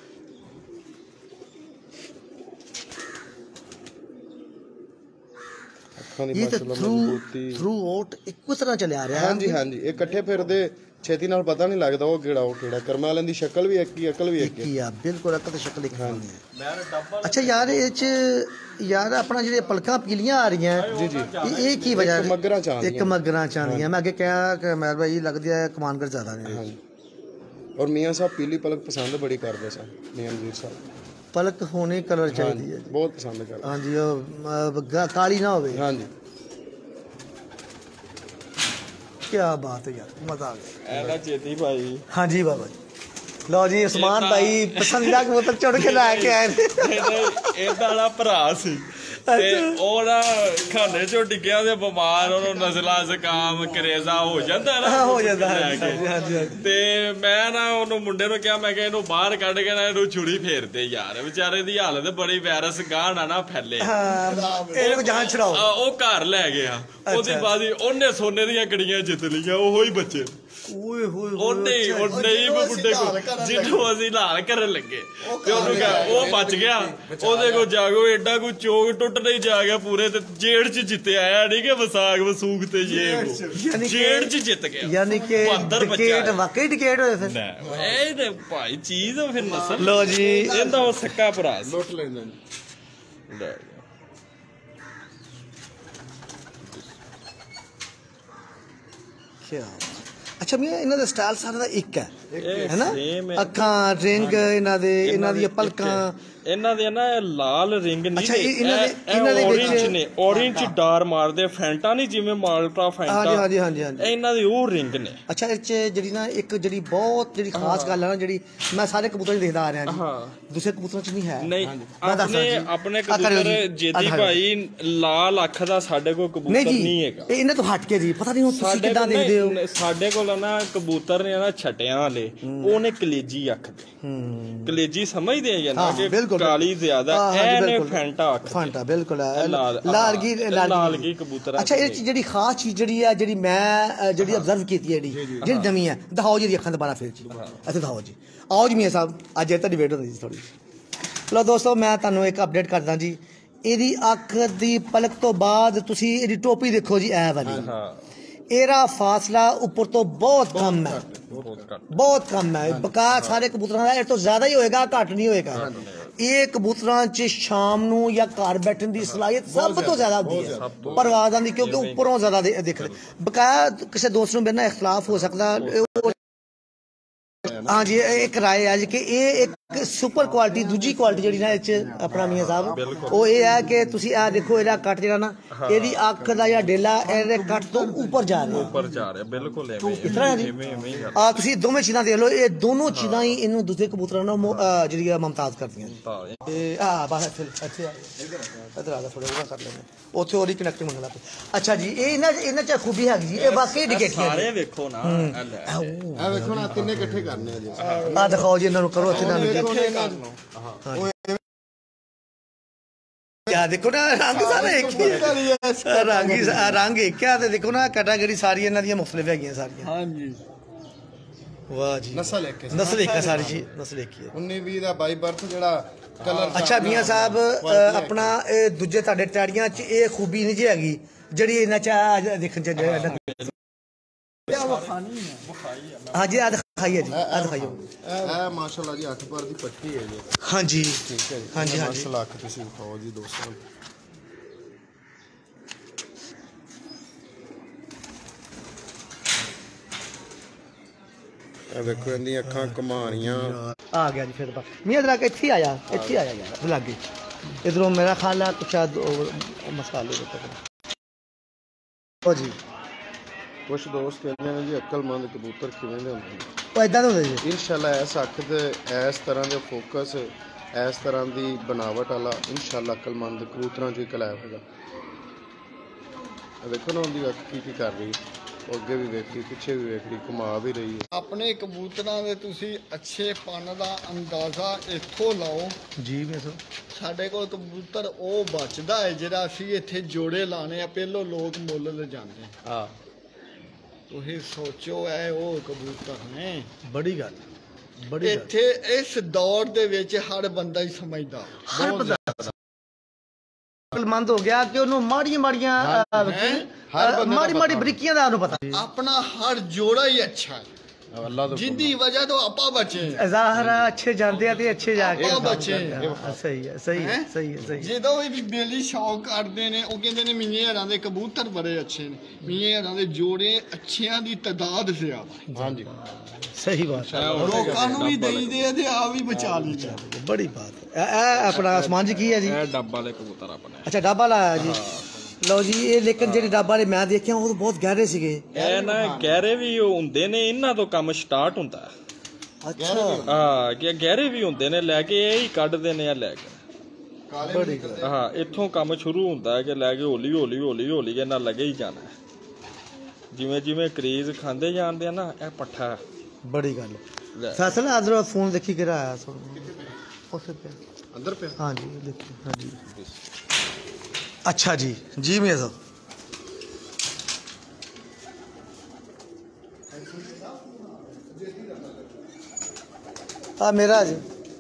Speaker 5: ਅੱਖਾਂ ਦੀ ਮਾਸ਼ਾਅੱਲਾ ਮਜ਼ਬੂਤੀ
Speaker 3: ਥਰੂ ਆਊਟ ਇੱਕੋ ਤਰ੍ਹਾਂ ਚੱਲਿਆ ਰਿਹਾ
Speaker 5: ਹਾਂਜੀ ਹਾਂਜੀ ਇਹ ਇਕੱਠੇ ਫਿਰਦੇ ਛੇਤੀ ਨਾਲ ਪਤਾ ਨਹੀਂ ਲੱਗਦਾ ਉਹ ਕਿਹੜਾ ਉਹ ਕਿਹੜਾ ਕਰਮਾਂ ਵਾਲਿਆਂ ਦੀ ਸ਼ਕਲ ਵੀ ਇੱਕ ਹੀ ਅਕਲ ਵੀ ਇੱਕ
Speaker 3: ਹੀ ਆ ਬਿਲਕੁਲ ਅਕਲ ਤੇ ਸ਼ਕਲ ਇੱਕ ਹੀ ਹੈ ਅੱਛਾ ਯਾਰ ਇਹ ਚ ਯਾਰ ਆਪਣਾ ਜਿਹੜੇ ਪਲਕਾਂ ਪੀਲੀਆਂ ਆ ਰਹੀਆਂ
Speaker 5: ਜੀ ਜੀ
Speaker 3: ਇਹ ਕੀ ਵਜ੍ਹਾ
Speaker 5: ਇੱਕ ਮਗਰਾਂ ਚ ਆਉਂਦੀਆਂ
Speaker 3: ਇੱਕ ਮਗਰਾਂ ਚ ਆਉਂਦੀਆਂ ਮੈਂ ਅੱਗੇ ਕਿਹਾ ਕਿ ਮੈਂ ਭਾਈ ਲੱਗਦੀ ਹੈ ਕਮਾਨਗਰ ਜ਼ਿਆਦਾ ਨੇ
Speaker 5: ਹਾਂਜੀ ਔਰ ਮੀਆਂ ਸਾਹਿਬ ਪੀਲੀ ਪਲਕ ਪਸੰਦ ਬੜੀ ਕਰਦੇ ਸਨ ਮੀਆਂ ਮਜੀਦ ਸਾਹਿਬ
Speaker 3: ਪਲਕ ਹੋਣੀ ਕਲਰ ਚਾਹੀਦੀ ਹੈ
Speaker 5: ਬਹੁਤ ਪਸੰਦ ਕਰਦੇ
Speaker 3: ਹਾਂਜੀ ਉਹ ਕਾਲੀ ਨਾ ਹੋਵੇ
Speaker 5: ਹਾਂਜੀ
Speaker 3: ਕੀ ਬਾਤ ਹੈ ਯਾਰ ਮਜ਼ਾ ਆ ਗਿਆ
Speaker 4: ਇਹਦਾ ਜੇਦੀ ਭਾਈ
Speaker 3: ਹਾਂਜੀ ਬਾਬਾ ਜੀ ਲਓ ਜੀ ਉਸਮਾਨ ਭਾਈ ਪਸੰਦੀਦਾ ਕਬੂਤਰ ਚੁਣ ਕੇ ਲੈ ਕੇ ਆਏ ਨੇ
Speaker 4: ਇਹਦਾ ਵਾਲਾ ਭਰਾ ਸੀ ਤੇ ਉਹ ਨਾ ਖਾਨੇ ਚੋਂ ਡਿੱਗਿਆ ਤੇ ਬਿਮਾਰ ਉਹਨੂੰ ਨਜ਼ਲਾ ਜ਼ੁਕਾਮ ਕਰੇਜ਼ਾ ਹੋ ਜਾਂਦਾ ਨਾ
Speaker 3: ਹੋ ਜਾਂਦਾ ਹਾਂਜੀ ਹਾਂਜੀ
Speaker 4: ਤੇ ਮੈਂ ਨਾ ਉਹਨੂੰ ਮੁੰਡੇ ਨੂੰ ਕਿਹਾ ਮੈਂ ਕਿਹਾ ਇਹਨੂੰ ਬਾਹਰ ਕੱਢ ਕੇ ਨਾ ਇਹਨੂੰ ਛੁਰੀ ਫੇਰਦੇ ਯਾਰ ਵਿਚਾਰੇ ਦੀ ਹਾਲਤ ਬੜੀ ਵਾਇਰਸ ਗਾਹ ਨਾ ਨਾ ਫੈਲੇ
Speaker 3: ਇਹਨੂੰ ਜਾਨ ਛੜਾਓ
Speaker 4: ਉਹ ਘਰ ਲੈ ਗਿਆ ਉਹਦੀ ਬਾਅਦ ਉਹਨੇ ਸੋਨੇ ਦੀਆਂ ਕੜੀਆਂ ਜਿੱਤ ਲਈਆਂ ਉਹੋ ਹੀ ਬੱਚੇ
Speaker 3: ਓਏ ਹੋਏ
Speaker 4: ਉਹਨੇ ਉਹਨੇ ਹੀ ਬੁੱਢੇ ਕੋ ਜਿਹਨੂੰ ਅਸੀਂ ਲਾਲ ਕਰਨ ਲੱਗੇ ਤੇ ਉਹਨੂੰ ਕਿਹਾ ਉਹ ਬਚ ਗਿਆ ਉਹਦੇ ਕੋ ਜਾਗੋ ਐਡਾ ਕੋ ਚੋਗ ਟੁੱਟ ਨਹੀਂ ਜਾ ਗਿਆ ਪੂਰੇ ਤੇ ਜੇੜ ਚ ਜਿੱਤਿਆ ਆਇਆ ਨਹੀਂ ਕਿ ਵਸਾਗ ਵਸੂਕ ਤੇ ਜੇ ਜੇੜ ਚ ਜਿੱਤ ਗਿਆ
Speaker 3: ਯਾਨੀ ਕਿ ਟਿਕਟ ਵਾਕਈ ਟਿਕਟ ਹੋਏ ਫਿਰ
Speaker 4: ਇਹ ਤੇ ਭਾਈ ਚੀਜ਼ ਫਿਰ ਨਸਲ
Speaker 3: ਲੋ ਜੀ
Speaker 4: ਇਹਦਾ ਉਹ ਸੱਕਾ ਭਰਾ
Speaker 5: ਲੁੱਟ ਲੈਂਦੇ
Speaker 4: ਲੈ
Speaker 3: ਕੀ ਅੱਛਾ ਮੈਂ ਇਹਨਾਂ ਦਾ ਸਟਾਈਲ ਸਾਰਾ ਦਾ ਇੱਕ ਹੈ है ना अखां रिंग इन्हां दे इन्हां दी पलकां
Speaker 4: ਇਹਨਾਂ ਦੇ ਨਾ ਲਾਲ ਰਿੰਗ ਨਹੀਂ
Speaker 3: ਅੱਛਾ ਇਹਨਾਂ ਦੇ ਇਹਨਾਂ ਦੇ
Speaker 4: ਵਿੱਚ ਨੇ orange ਡਾਰ ਮਾਰਦੇ ਫੈਂਟਾ ਨਹੀਂ ਜਿਵੇਂ ਮਾਲਟਾ ਫੈਂਟਾ
Speaker 3: ਹਾਂਜੀ ਹਾਂਜੀ ਹਾਂਜੀ ਹਾਂਜੀ
Speaker 4: ਇਹਨਾਂ ਦੇ ਉਹ ਰਿੰਗ ਨੇ
Speaker 3: ਅੱਛਾ ਇਹ ਚ ਜਿਹੜੀ ਨਾ ਇੱਕ ਜਿਹੜੀ ਬਹੁਤ ਜਿਹੜੀ ਖਾਸ ਗੱਲ ਹੈ ਨਾ ਜਿਹੜੀ ਮੈਂ ਸਾਰੇ ਕਬੂਤਰਾਂ 'ਚ ਦੇਖਦਾ ਆ ਰਿਹਾ ਜੀ
Speaker 4: ਹਾਂ
Speaker 3: ਦੂਸਰੇ ਕਬੂਤਰਾਂ 'ਚ ਨਹੀਂ ਹੈ
Speaker 4: ਨਹੀਂ ਆਪਣੇ ਆਪਣੇ ਕਬੂਤਰ ਜੇਦੀ ਭਾਈ ਲਾਲ ਅੱਖ ਦਾ ਸਾਡੇ ਕੋਲ ਕਬੂਤਰ ਨਹੀਂ ਹੈਗਾ
Speaker 3: ਇਹ ਇਹਨਾਂ ਤੋਂ ਹਟ ਕੇ ਜੀ ਪਤਾ ਨਹੀਂ ਹੁਣ ਤੁਸੀਂ ਕਿੱਦਾਂ ਦੇਖਦੇ ਹੋ
Speaker 4: ਸਾਡੇ ਕੋਲ ਨਾ ਕਬੂਤਰ ਨੇ ਨਾ ਛਟਿਆਂ ਵਾਲੇ ਉਹਨੇ ਕਲੇਜੀ ਅੱਖ ਦੇ ਕਲੇਜੀ ਸਮਝਦੇ ਆ ਨਾ ਕਿ ਕਾਲੀ ਜ਼ਿਆਦਾ ਇਹ ਨੇ ਫੈਂਟਾ ਅੱਖ
Speaker 3: ਫੈਂਟਾ ਬਿਲਕੁਲ ਲਾਲਗੀ
Speaker 4: ਲਾਲਗੀ ਕਬੂਤਰ
Speaker 3: ਅੱਛਾ ਇਹ ਜਿਹੜੀ ਖਾਸ ਚੀਜ਼ ਜਿਹੜੀ ਹੈ ਜਿਹੜੀ ਮੈਂ ਜਿਹੜੀ ਅਬਜ਼ਰਵ ਕੀਤੀ ਹੈ ਜਿਹੜੀ ਜਿਹੜੀ ਨਵੀਂ ਹੈ ਦਿਖਾਓ ਜੀ ਅੱਖਾਂ ਦੁਬਾਰਾ ਫੇਰ ਜੀ ਇੱਥੇ ਦਿਖਾਓ ਜੀ ਆਓ ਜੀ ਮੀਆਂ ਸਾਹਿਬ ਅੱਜ ਤੁਹਾਡੀ ਵੇਟ ਹੁੰਦੀ ਜੀ ਥੋੜੀ ਲੋ ਦੋਸਤੋ ਮੈਂ ਤੁਹਾਨੂੰ ਇੱਕ ਅਪਡੇਟ ਕਰਦਾ ਜੀ ਇਹਦੀ ਅੱਖ ਦੀ ਪਲਕ ਤੋਂ ਬਾਅਦ ਤੁਸੀਂ ਇਹਦੀ ਟੋਪੀ ਦੇਖੋ ਜੀ ਇਹ ਵਾਲੀ ਇਹਦਾ ਫਾਸਲਾ ਉੱਪਰ ਤੋਂ ਬਹੁਤ ਕਮ ਹੈ ਬਹੁਤ ਕਮ ਹੈ ਬਕਾ ਸਾਰੇ ਕਬੂਤਰਾਂ ਦਾ ਇਹ ਤੋਂ ਜ਼ਿਆਦਾ ਹੀ ਹੋਏਗਾ ਘੱਟ ਨਹੀਂ ਹੋਏਗਾ ਇਹ ਕਬੂਤਰਾਂ 'ਚ ਸ਼ਾਮ ਨੂੰ ਜਾਂ ਘਰ ਬੈਠਣ ਦੀ ਸਲਾਹੀਅਤ ਸਭ ਤੋਂ ਜ਼ਿਆਦਾ ਹੁੰਦੀ ਹੈ ਪਰਵਾਜ਼ਾਂ ਦੀ ਕਿਉਂਕਿ ਉੱਪਰੋਂ ਜ਼ਿਆਦਾ ਦਿਖ ਰਿਹਾ ਬਕਾਇਆ ਕਿਸੇ ਦੋਸਤ ਨੂੰ ਮੇਰੇ ਨਾਲ ਇਖਤਲਾਫ ਹੋ ਸਕਦਾ हाँ जी एक राय है कि ये एक सुपर क्वालिटी दूजी क्वालिटी जी ना अपना मियां साहब वो ये है कि तुसी आ देखो ਇਹਦਾ ਕੱਟ ਜਿਹੜਾ ਨਾ ਇਹਦੀ ਅੱਖ ਦਾ ਜਾਂ ਡੇਲਾ ਇਹਦੇ ਕੱਟ ਤੋਂ ਉੱਪਰ ਜਾ ਰਿਹਾ
Speaker 4: ਉੱਪਰ ਜਾ ਰਿਹਾ ਬਿਲਕੁਲ ਐਵੇਂ
Speaker 3: ਐਵੇਂ ਐਵੇਂ ਆ ਤੁਸੀਂ ਦੋਵੇਂ ਚੀਜ਼ਾਂ ਦੇਖ ਲਓ ਇਹ ਦੋਨੋਂ ਚੀਜ਼ਾਂ ਹੀ ਇਹਨੂੰ ਦੂਸਰੇ ਕਬੂਤਰਾਂ ਨਾਲ ਜਿਹੜੀ ਮੁਮਤਾਜ਼ ਕਰਦੀਆਂ ਇਹ ਆ ਬਸ ਇੱਥੇ ਆ ਇਧਰ ਆ ਥੋੜਾ ਜਿਹਾ ਕਰ ਲੈਣੇ ਉੱਥੇ ਹੋਰ ਹੀ ਕਨੈਕਟ ਮੰਗਣਾ ਅੱਛਾ ਜੀ ਇਹ ਇਹਨਾਂ ਇਹਨਾਂ ਚ ਖੂਬੀ ਹੈਗੀ ਜੀ ਇਹ ਵਾਕਈ ਡਿਕੇਟੀਆਂ
Speaker 4: ਸਾਰੇ ਵੇਖੋ ਨਾ
Speaker 5: ਇਹ ਵੇਖੋ ਨਾ ਤਿੰਨੇ ਇਕੱਠੇ ਕਰਨੇ ਆ ਜੀ
Speaker 3: ਆ ਦਿਖਾਓ ਜੀ ਇਹਨਾਂ ਨੂੰ ਕਰੋ ਇੱਥੇ ਇਹਨਾਂ ਨੂੰ क्या देखो ना रंग सारे एक ही रंग रंग एक क्या ते देखो ना कैटेगरी सारी इन्हां दी मुख्तलिफ हैगियां सारियां हां जी वाह जी नस्ल एक नस्ल एक है सारी जी नस्ल एक ही है
Speaker 5: उन्नीस बीस दा बाई बर्थ जेड़ा कलर
Speaker 3: अच्छा मियां साहब अपना ए दूजे ਤੁਹਾਡੇ ਟੈੜੀਆਂ ਚ ਇਹ ਖੂਬੀ ਨਹੀਂ ਜੀ ਹੈਗੀ ਜਿਹੜੀ ਇਹਨਾਂ ਚ ਦੇਖਣ ਚ हाँ जी आज खाइए जी आज खाइए
Speaker 5: माशाल्लाह जी अठ पर दी पट्टी है जी
Speaker 3: हाँ जी
Speaker 5: ठीक है
Speaker 3: हाँ जी
Speaker 5: माशाल्लाह अख तुसी खाओ जी दोस्तों ए देखो इनदी अखां कमानियां
Speaker 3: आ गया जी फिर मियां जरा के इत्थे आया इत्थे आया यार लागे इधरों मेरा ख्याल है कुछ शायद मसाले देते ओ जी
Speaker 5: कुछ दोस्त कहते हैं जी अक्लमंद कबूतर किवें दे हुंदे ने
Speaker 3: ओ इदां दे हुंदे जी
Speaker 5: इंशाल्लाह इस अख ते इस तरह दे फोकस इस तरह दी बनावट वाला इंशाल्लाह अक्लमंद कबूतरां च कलैब होगा देखो ना उनकी अख की की कर रही ਅੱਗੇ ਵੀ ਵੇਖੀ ਪਿੱਛੇ ਵੀ ਵੇਖੀ ਘੁਮਾ ਵੀ ਰਹੀ ਹੈ
Speaker 2: ਆਪਣੇ ਕਬੂਤਰਾਂ ਦੇ ਤੁਸੀਂ ਅੱਛੇ ਪਨ ਦਾ ਅੰਦਾਜ਼ਾ ਇੱਥੋਂ ਲਾਓ
Speaker 3: ਜੀ ਮੈਂ ਸੋ
Speaker 2: ਸਾਡੇ ਕੋਲ ਕਬੂਤਰ ਉਹ ਬਚਦਾ ਹੈ ਜਿਹੜਾ ਅਸੀਂ ਇੱਥੇ ਜੋੜੇ ਲਾਣੇ ਆ ਪਹਿਲੋਂ ਲੋਕ ਮੁੱਲ ਲੈ ਜਾਂਦੇ
Speaker 3: ਹਾਂ ਤੁਸੀਂ
Speaker 2: ਸੋਚੋ ਐ ਉਹ ਕਬੂਤਰ ਨੇ
Speaker 3: ਬੜੀ ਗੱਲ ਬੜੀ
Speaker 2: ਇੱਥੇ ਇਸ ਦੌਰ ਦੇ ਵਿੱਚ ਹਰ ਬੰਦਾ ਹੀ ਸਮਝਦਾ ਬਹੁਤ ਜ਼ਿਆਦਾ
Speaker 3: ਅਕਲਮੰਦ ਹੋ ਗਿਆ ਕਿ ਉਹਨੂੰ ਮਾੜੀਆਂ ਮਾੜੀਆਂ ਮਾੜੀ ਮਾੜੀ ਬਰੀਕੀਆਂ ਦਾ ਉਹਨੂੰ ਪਤਾ
Speaker 2: ਆਪਣਾ ਹਰ ਜੋੜਾ ਹੀ ਅੱਛਾ ਹੈ जिंदी वजह तो आपा बचे
Speaker 3: ज़ाहरा अच्छे जानते हैं अच्छे जाके
Speaker 2: आपा बचे
Speaker 3: सही है सही है सही है सही
Speaker 2: ਜਦੋਂ ਵੀ ਬੇਲੀ ਸ਼ੌਕ ਕਰਦੇ ਨੇ ਉਹ ਕਹਿੰਦੇ ਨੇ ਮੀਆਂ ਹਰਾਂ ਦੇ ਕਬੂਤਰ ਬੜੇ ਅੱਛੇ ਨੇ ਮੀਆਂ ਹਰਾਂ ਦੇ ਜੋੜੇ ਅੱਛਿਆਂ ਦੀ ਤਾਦਾਦ ਜ਼ਿਆਦਾ
Speaker 5: ਹਾਂਜੀ
Speaker 3: सही बात है
Speaker 2: ਲੋਕਾਂ ਨੂੰ ਵੀ ਦੇਈਦੇ ਤੇ ਆ ਵੀ ਬਚਾ ਲਈ
Speaker 3: बड़ी बात है ਇਹ ਆਪਣਾ ਆਸਮਾਨ ਜੀ ਕੀ ਹੈ ਜੀ
Speaker 4: ਇਹ ਡੱਬਾ ਵਾਲੇ ਕਬੂਤਰ ਆਪਣਾ
Speaker 3: ਅੱਛਾ ਡੱਬਾ ਲਾਇਆ ਜੀ ਲਓ ਜੀ ਇਹ ਲੇਕਿਨ ਜਿਹੜੇ ਡੱਬਾ ਵਾਲੇ ਮੈਂ ਦੇਖਿਆ ਉਹ ਬਹੁਤ ਗਹਿਰੇ ਸੀਗੇ
Speaker 4: ਇਹ ਨਾ ਗਹਿਰੇ ਵੀ ਹੁੰਦੇ ਨੇ ਇਹਨਾਂ ਤੋਂ ਕੰਮ ਸਟਾਰਟ ਹੁੰਦਾ
Speaker 3: ਅੱਛਾ
Speaker 4: ਹਾਂ ਕਿ ਗਹਿਰੇ ਵੀ ਹੁੰਦੇ ਨੇ ਲੈ ਕੇ ਇਹ ਹੀ ਕੱਢਦੇ ਨੇ ਆ ਲੈ ਕੇ
Speaker 5: ਬੜੀ
Speaker 4: ਹਾਂ ਇੱਥੋਂ ਕੰਮ ਸ਼ੁਰੂ ਹੁੰਦਾ ਹੈ ਕਿ ਲੈ ਕੇ ਹੌਲੀ ਹੌਲੀ ਹੌਲੀ ਹੌਲੀ ਇਹਨਾਂ ਲੱਗੇ ਹੀ ਜਾਣਾ ਜਿਵੇਂ ਜਿਵੇਂ ਕਰੀਜ਼ ਖਾਂਦੇ ਜਾਂਦੇ ਆ ਨਾ ਇਹ ਪੱਠਾ
Speaker 3: ਬੜੀ ਗੱਲ ਫੈਸਲ ਆਦਰ ਫੋਨ ਦੇਖੀ ਕਿਹੜਾ ਆਇਆ ਸੋ ਉਸੇ पे
Speaker 5: अंदर पे
Speaker 3: हाँ जी देखिए हाँ जी अच्छा जी जी मियां साहब हाँ मेरा जी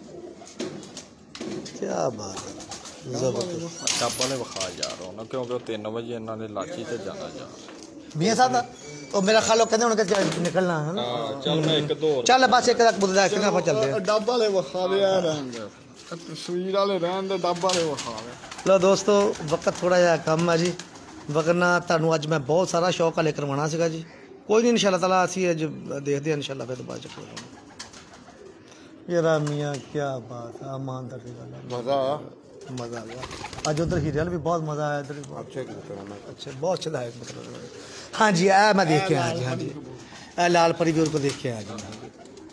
Speaker 3: क्या बात है जबरदस्त
Speaker 4: ਡੱਬਾ ਨੇ ਵਿਖਾ ਜਾ ਰਹਾ ਹਾਂ ਕਿਉਂਕਿ तीन बजे ਇਹਨਾਂ ਨੇ ਲਾਚੀ ਤੇ ਜਾਣਾ ਜਾ
Speaker 3: मियां साहब तो मेरा ख्याल कहते हैं उनके निकलना है ना
Speaker 4: ਚੱਲ ਮੈਂ ਇੱਕ ਦੋ
Speaker 3: चल बस एक तक बुद्धा कितना पर चलते हैं
Speaker 2: ਡੱਬ ਵਾਲੇ ਵਿਖਾ ਲਿਆ ਰਹਿਣ ਤਸਵੀਰ ਵਾਲੇ ਰਹਿਣ ਦੇ ਡੱਬ ਵਾਲੇ ਵਿਖਾ ਲੈ
Speaker 3: ਲੋ ਦੋਸਤੋ ਵਕਤ ਥੋੜਾ ਜਿਹਾ ਕੰਮ ਹੈ ਜੀ ਵਗਰਨਾ ਤੁਹਾਨੂੰ ਅੱਜ ਮੈਂ ਬਹੁਤ ਸਾਰਾ ਸ਼ੌਕ ਹਲੇ ਕਰਵਾਉਣਾ ਸੀਗਾ ਜੀ ਕੋਈ ਨਹੀਂ ਇਨਸ਼ਾਅੱਲਾ ਤਾਲਾ ਅਸੀਂ ਅੱਜ ਦੇਖਦੇ ਹਾਂ ਇਨਸ਼ਾਅੱਲਾ ਫਿਰ ਦੁਬਾਰਾ ਚੱਕਰ यार मियाँ क्या बात है, ईमानदार की गल है।
Speaker 5: मजा आया
Speaker 3: मजा आ गया आज उधर हीरे वाले भी बहुत मजा आया इधर भी बहुत
Speaker 5: अच्छे कबूतर हैं।
Speaker 3: अच्छा बहुत अच्छा है मतलब। हाँ जी आ मैं देख के आया जी। हाँ जी ए लाल परी भी उनको देख के आया जी।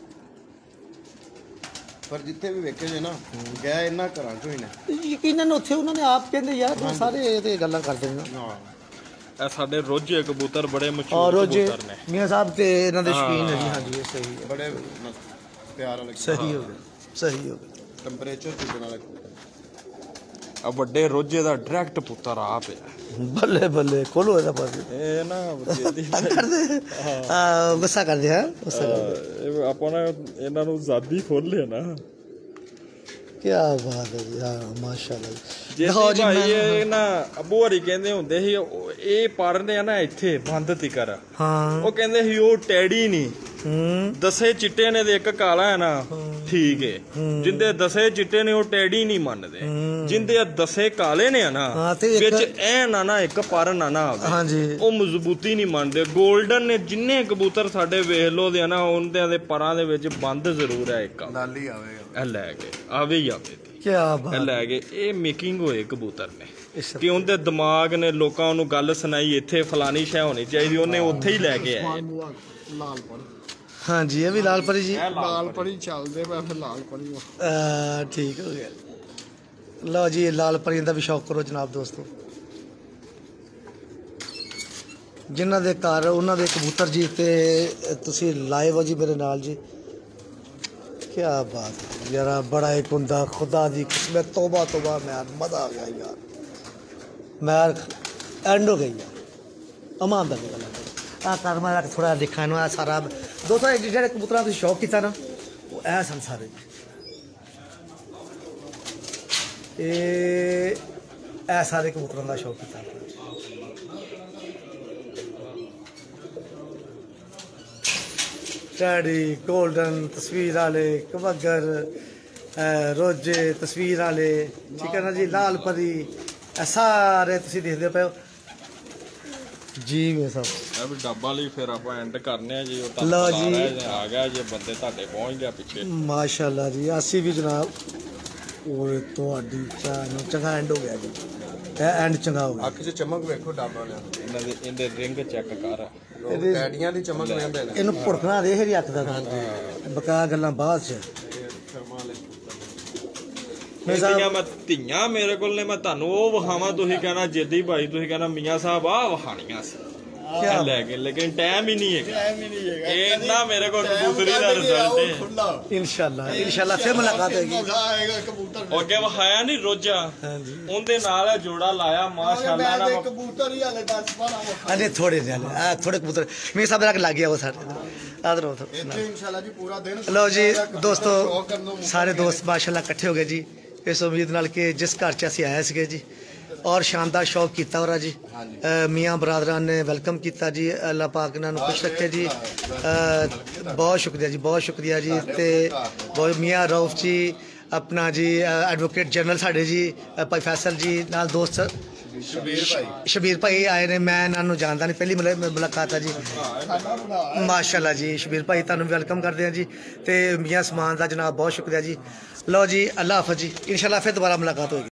Speaker 5: पर जिथे भी वेखे जे ना गए इन्ना घरां चों ही ने
Speaker 3: यकीनन उत्थे उन्होंने आप कहंदे यार तुम सारे ये ते गल्लां करदे ने
Speaker 5: हां
Speaker 4: ਇਹ ਸਾਡੇ ਰੋਜੇ ਕਬੂਤਰ ਬੜੇ
Speaker 3: और
Speaker 4: ਮਸ਼ਹੂਰ
Speaker 3: रोजे
Speaker 4: ਕਬੂਤਰ ਨੇ
Speaker 3: मियां साहब ते इन्हां दे शौकीन है जी। हाँ जी ये सही है
Speaker 5: बड़े प्यार वाले
Speaker 3: सही हो गया सही हो गया।
Speaker 5: ਟੈਂਪਰੇਚਰ ਚੁੱਕਣ ਵਾਲੇ
Speaker 4: ਆ ਵੱਡੇ ਰੋਜੇ ਦਾ ਡਾਇਰੈਕਟ ਪੁੱਤਰ ਆ ਪਿਆ
Speaker 3: बल्ले बल्ले खोलो ऐसा पास
Speaker 4: ਇਹ ਨਾ ਬੱਚੇ
Speaker 3: कर दे आ, गुस्सा कर दे। हाँ गुस्सा कर दे।
Speaker 4: ਇਹ ਆਪਾਂ ਨੇ ਇਹਨਾਂ ਨੂੰ ਜ਼ਾਦੀ ਖੋਲ ਲਿਆ ਨਾ
Speaker 3: क्या बात है जी। हाँ माशाल्लाह
Speaker 4: ਜੇ ਭਾਈ ਇਹ ਨਾ ਅੱਬੂ ਹਰੀ ਕਹਿੰਦੇ ਹੁੰਦੇ ਸੀ ਉਹ- ਇਹ ਪੜਦੇ ਆ ਨਾ ਇੱਥੇ ਬੰਦ ਤਿਕਰ
Speaker 3: हाँ
Speaker 4: ਉਹ ਕਹਿੰਦੇ ਸੀ ਉਹ ਟੈਡੀ ਨਹੀਂ
Speaker 3: हम्म
Speaker 4: ਦਸੇ ਚਿੱਟੇ ਨੇ ਤੇ ਇੱਕ ਕਾਲਾ ਹੈ ਨਾ ਠੀਕ ਏ ਜਿੰਦੇ ਦਸੇ ਚਿੱਟੇ ਨੇ ਉਹ ਟੈਡੀ ਨਹੀਂ ਮੰਨਦੇ ਜਿੰਦੇ ਦਸੇ ਕਾਲੇ ਨੇ ਨਾ
Speaker 3: ਹਾਂ, ਤੇ ਇੱਕ-
Speaker 4: ਵਿੱਚ ਐ ਨਾ ਨਾ ਇੱਕ ਪਰ ਨਾ ਨਾ ਆਵੇ
Speaker 3: हाँ जी
Speaker 4: ਉਹ ਮਜ਼ਬੂਤੀ ਨਹੀਂ ਮੰਨਦੇ 골ਡਨ ਨੇ ਜਿੰਨੇ ਕਬੂਤਰ ਸਾਡੇ ਵੇਖ ਲੋ ਦੇ ਨਾ ਉਹਨਾਂ ਦੇ ਪਰਾਂ ਦੇ ਵਿੱਚ ਬੰਦ ਜ਼ਰੂਰ ਹੈ ਇੱਕ
Speaker 5: ਲਾਲੀ ਆਵੇਗਾ
Speaker 4: ਇਹ ਲੈ ਕੇ ਆਵੇ ਹੀ ਆਵੇ
Speaker 3: क्या
Speaker 4: ਇਹ
Speaker 3: बात
Speaker 4: ਲੈ ਕੇ ਇਹ ਮੇਕਿੰਗ ਹੋਏ ਕਬੂਤਰ ਨੇ
Speaker 3: इस-
Speaker 4: ਕਿ ਉਹਦੇ ਦਿਮਾਗ ਨੇ ਲੋਕਾਂ ਨੂੰ ਗੱਲ ਸੁਣਾਈ ਇੱਥੇ ਫਲਾਨੀ ਸ਼ੈ ਹੋਣੀ ਚਾਹੀਦੀ ਉਹਨੇ ਉੱਥੇ ਹੀ ਲੈ ਕੇ ਆਏ
Speaker 2: ਲਾਲ ਪਰੀ
Speaker 3: हाँ जी ये भी लाल परी जी।
Speaker 2: ਲਾਲ ਪਰੀ ਚੱਲਦੇ ਪਏ ਫਿਰ ਲਾਲ ਪਰੀ
Speaker 3: आ, ठीक हो गया। लो जी लाल परी का भी शौक करो जनाब दोस्तों। जिन्हों के घर उन्होंने कबूतर जी ते तुसी लाए हो जी मेरे नाल जी। क्या बात है यार बड़ा एक हुंदा खुदा दी किस्मत तौबा तौबा मैं यार मजा आ गया यार मैं यार एंड हो गई यार ईमानदार की गल है। आ कर मैं थोड़ा देखा ना सारा दोस्तों जो कबूतर तुम शौक किया ना वो ऐ सन सारे ए सारे कबूतरों का शौक किया टैडी गोल्डन तस्वीर वाले कबगर रोजे तस्वीर वाले ठीक है ना जी लाल परी ए सारे तुम देखते पे जी मेरे साहब
Speaker 4: ਇਹ ਵੀ ਡੱਬਾ ਲਈ ਫਿਰ ਆਪਾਂ ਐਂਡ ਕਰਨੇ ਆ ਜੀ ਉਹ
Speaker 3: ਲਓ
Speaker 4: ਤਾਂ
Speaker 3: ਜੀ।
Speaker 4: ਆ ਗਿਆ ਜੇ ਬੰਦੇ ਤੁਹਾਡੇ ਪਹੁੰਚ ਗਿਆ ਪਿੱਛੇ
Speaker 3: माशाल्लाह जी असी भी जनाब और ਤੁਹਾਡੀ ਚਾਹ ਨੂੰ ਚੰਗਾ ਐਂਡ ਹੋ ਗਿਆ ਜੀ। ਇਹ ਐਂਡ ਚੰਗਾ ਹੋ ਗਿਆ।
Speaker 5: ਅੱਖ 'ਚ ਚਮਕ ਵੇਖੋ ਡਾਬਾ ਨੇ
Speaker 4: ਇਹਨਾਂ ਦੇ ਇਹਦੇ ਰਿੰਗ ਚੈੱਕ ਕਰ
Speaker 5: ਲੋਕ ਪੈੜੀਆਂ ਦੀ ਚਮਕ ਵੇਂਦੇ ਨੇ
Speaker 3: ਇਹਨੂੰ ਭੁੜਕਣਾ ਦੇਖ ਰਹੀ ਅੱਖ ਦਾ ਬਕਾ ਗੱਲਾਂ ਬਾਅਦ ਚ।
Speaker 4: ਮੇਰੀਆਂ ਮੈਂ ਧੀਆਂ ਮੇਰੇ ਕੋਲ ਨੇ ਮੈਂ ਤੁਹਾਨੂੰ ਉਹ ਵਿਖਾਵਾਂ ਤੁਸੀਂ ਕਹਿਣਾ ਜੇਦੀ ਭਾਈ ਤੁਸੀਂ ਕਹਿਣਾ ਮੀਆਂ ਸਾਹਿਬ ਆ ਵਿਖਾਣੀਆਂ ਸੀ
Speaker 3: क्या
Speaker 4: ਲੈ ਕੇ ਲੇਕਿਨ ਟਾਈਮ ਹੀ ਨਹੀਂ ਹੈਗਾ
Speaker 2: ਟਾਈਮ ਹੀ ਨਹੀਂ ਹੈਗਾ
Speaker 4: ਇਹ ਨਾ ਮੇਰੇ ਕੋਲ ਕਬੂਤਰੀ ਦਾ ਰਿਜ਼ਲਟ ਹੈ
Speaker 3: इंशाल्लाह इंशाल्लाह फिर मुलाकात होगी।
Speaker 2: ਮਜ਼ਾ ਆਏਗਾ ਕਬੂਤਰ
Speaker 4: ਉਹ ਅੱਗੇ ਵਿਖਾਇਆ ਨਹੀਂ ਰੋਜਾ
Speaker 3: ਹਾਂਜੀ
Speaker 4: ਉਹਦੇ ਨਾਲ ਇਹ ਜੋੜਾ ਲਾਇਆ ਮਾਸ਼ਾਅੱਲਾ
Speaker 2: ਮੈਂ
Speaker 4: ਨਾ
Speaker 2: ਕਬੂਤਰ ਹੀ ਹਲੇ ਦਸ ਬਾਰਾਂ
Speaker 3: अरे थोड़े ने आ, थोड़े कबूतर मेरे साहब लग गया वो सारे आदर हो
Speaker 5: ਇੱਥੇ ਇਨਸ਼ਾਅੱਲਾ ਜੀ ਪੂਰਾ ਦਿਨ
Speaker 3: लो जी दोस्तों सारे दोस्त माशाल्लाह इकट्ठे हो गए जी इस उम्मीद नाल कि जिस घर च असीं आए सीगे जी और शानदार शौक किया हो जी अ, मियाँ बरादरान ने वेलकम किया जी अल्लाह पाक इन्हों खुश रखे जी अ, बहुत शुक्रिया जी बहुत शुक्रिया जी ते बहुत मियाँ रऊफ जी अपना जी एडवोकेट जनरल साढ़े जी अ, भाई फैसल जी नाल दोस्त
Speaker 5: ਸ਼ਬੀਰ ਭਾਈ
Speaker 3: शबीर भाई आए ने मैं इन्हों जानता नहीं पहली मुला- मुलाकात है जी माशाल्लाह जी शबीर भाई तुहानू वेलकम करते हैं जी ते मियाँ समान का जनाब बहुत शुक्रिया जी। लो जी अल्लाह हाफिज़ जी इंशाल्लाह फिर दोबारा मुलाकात होगी।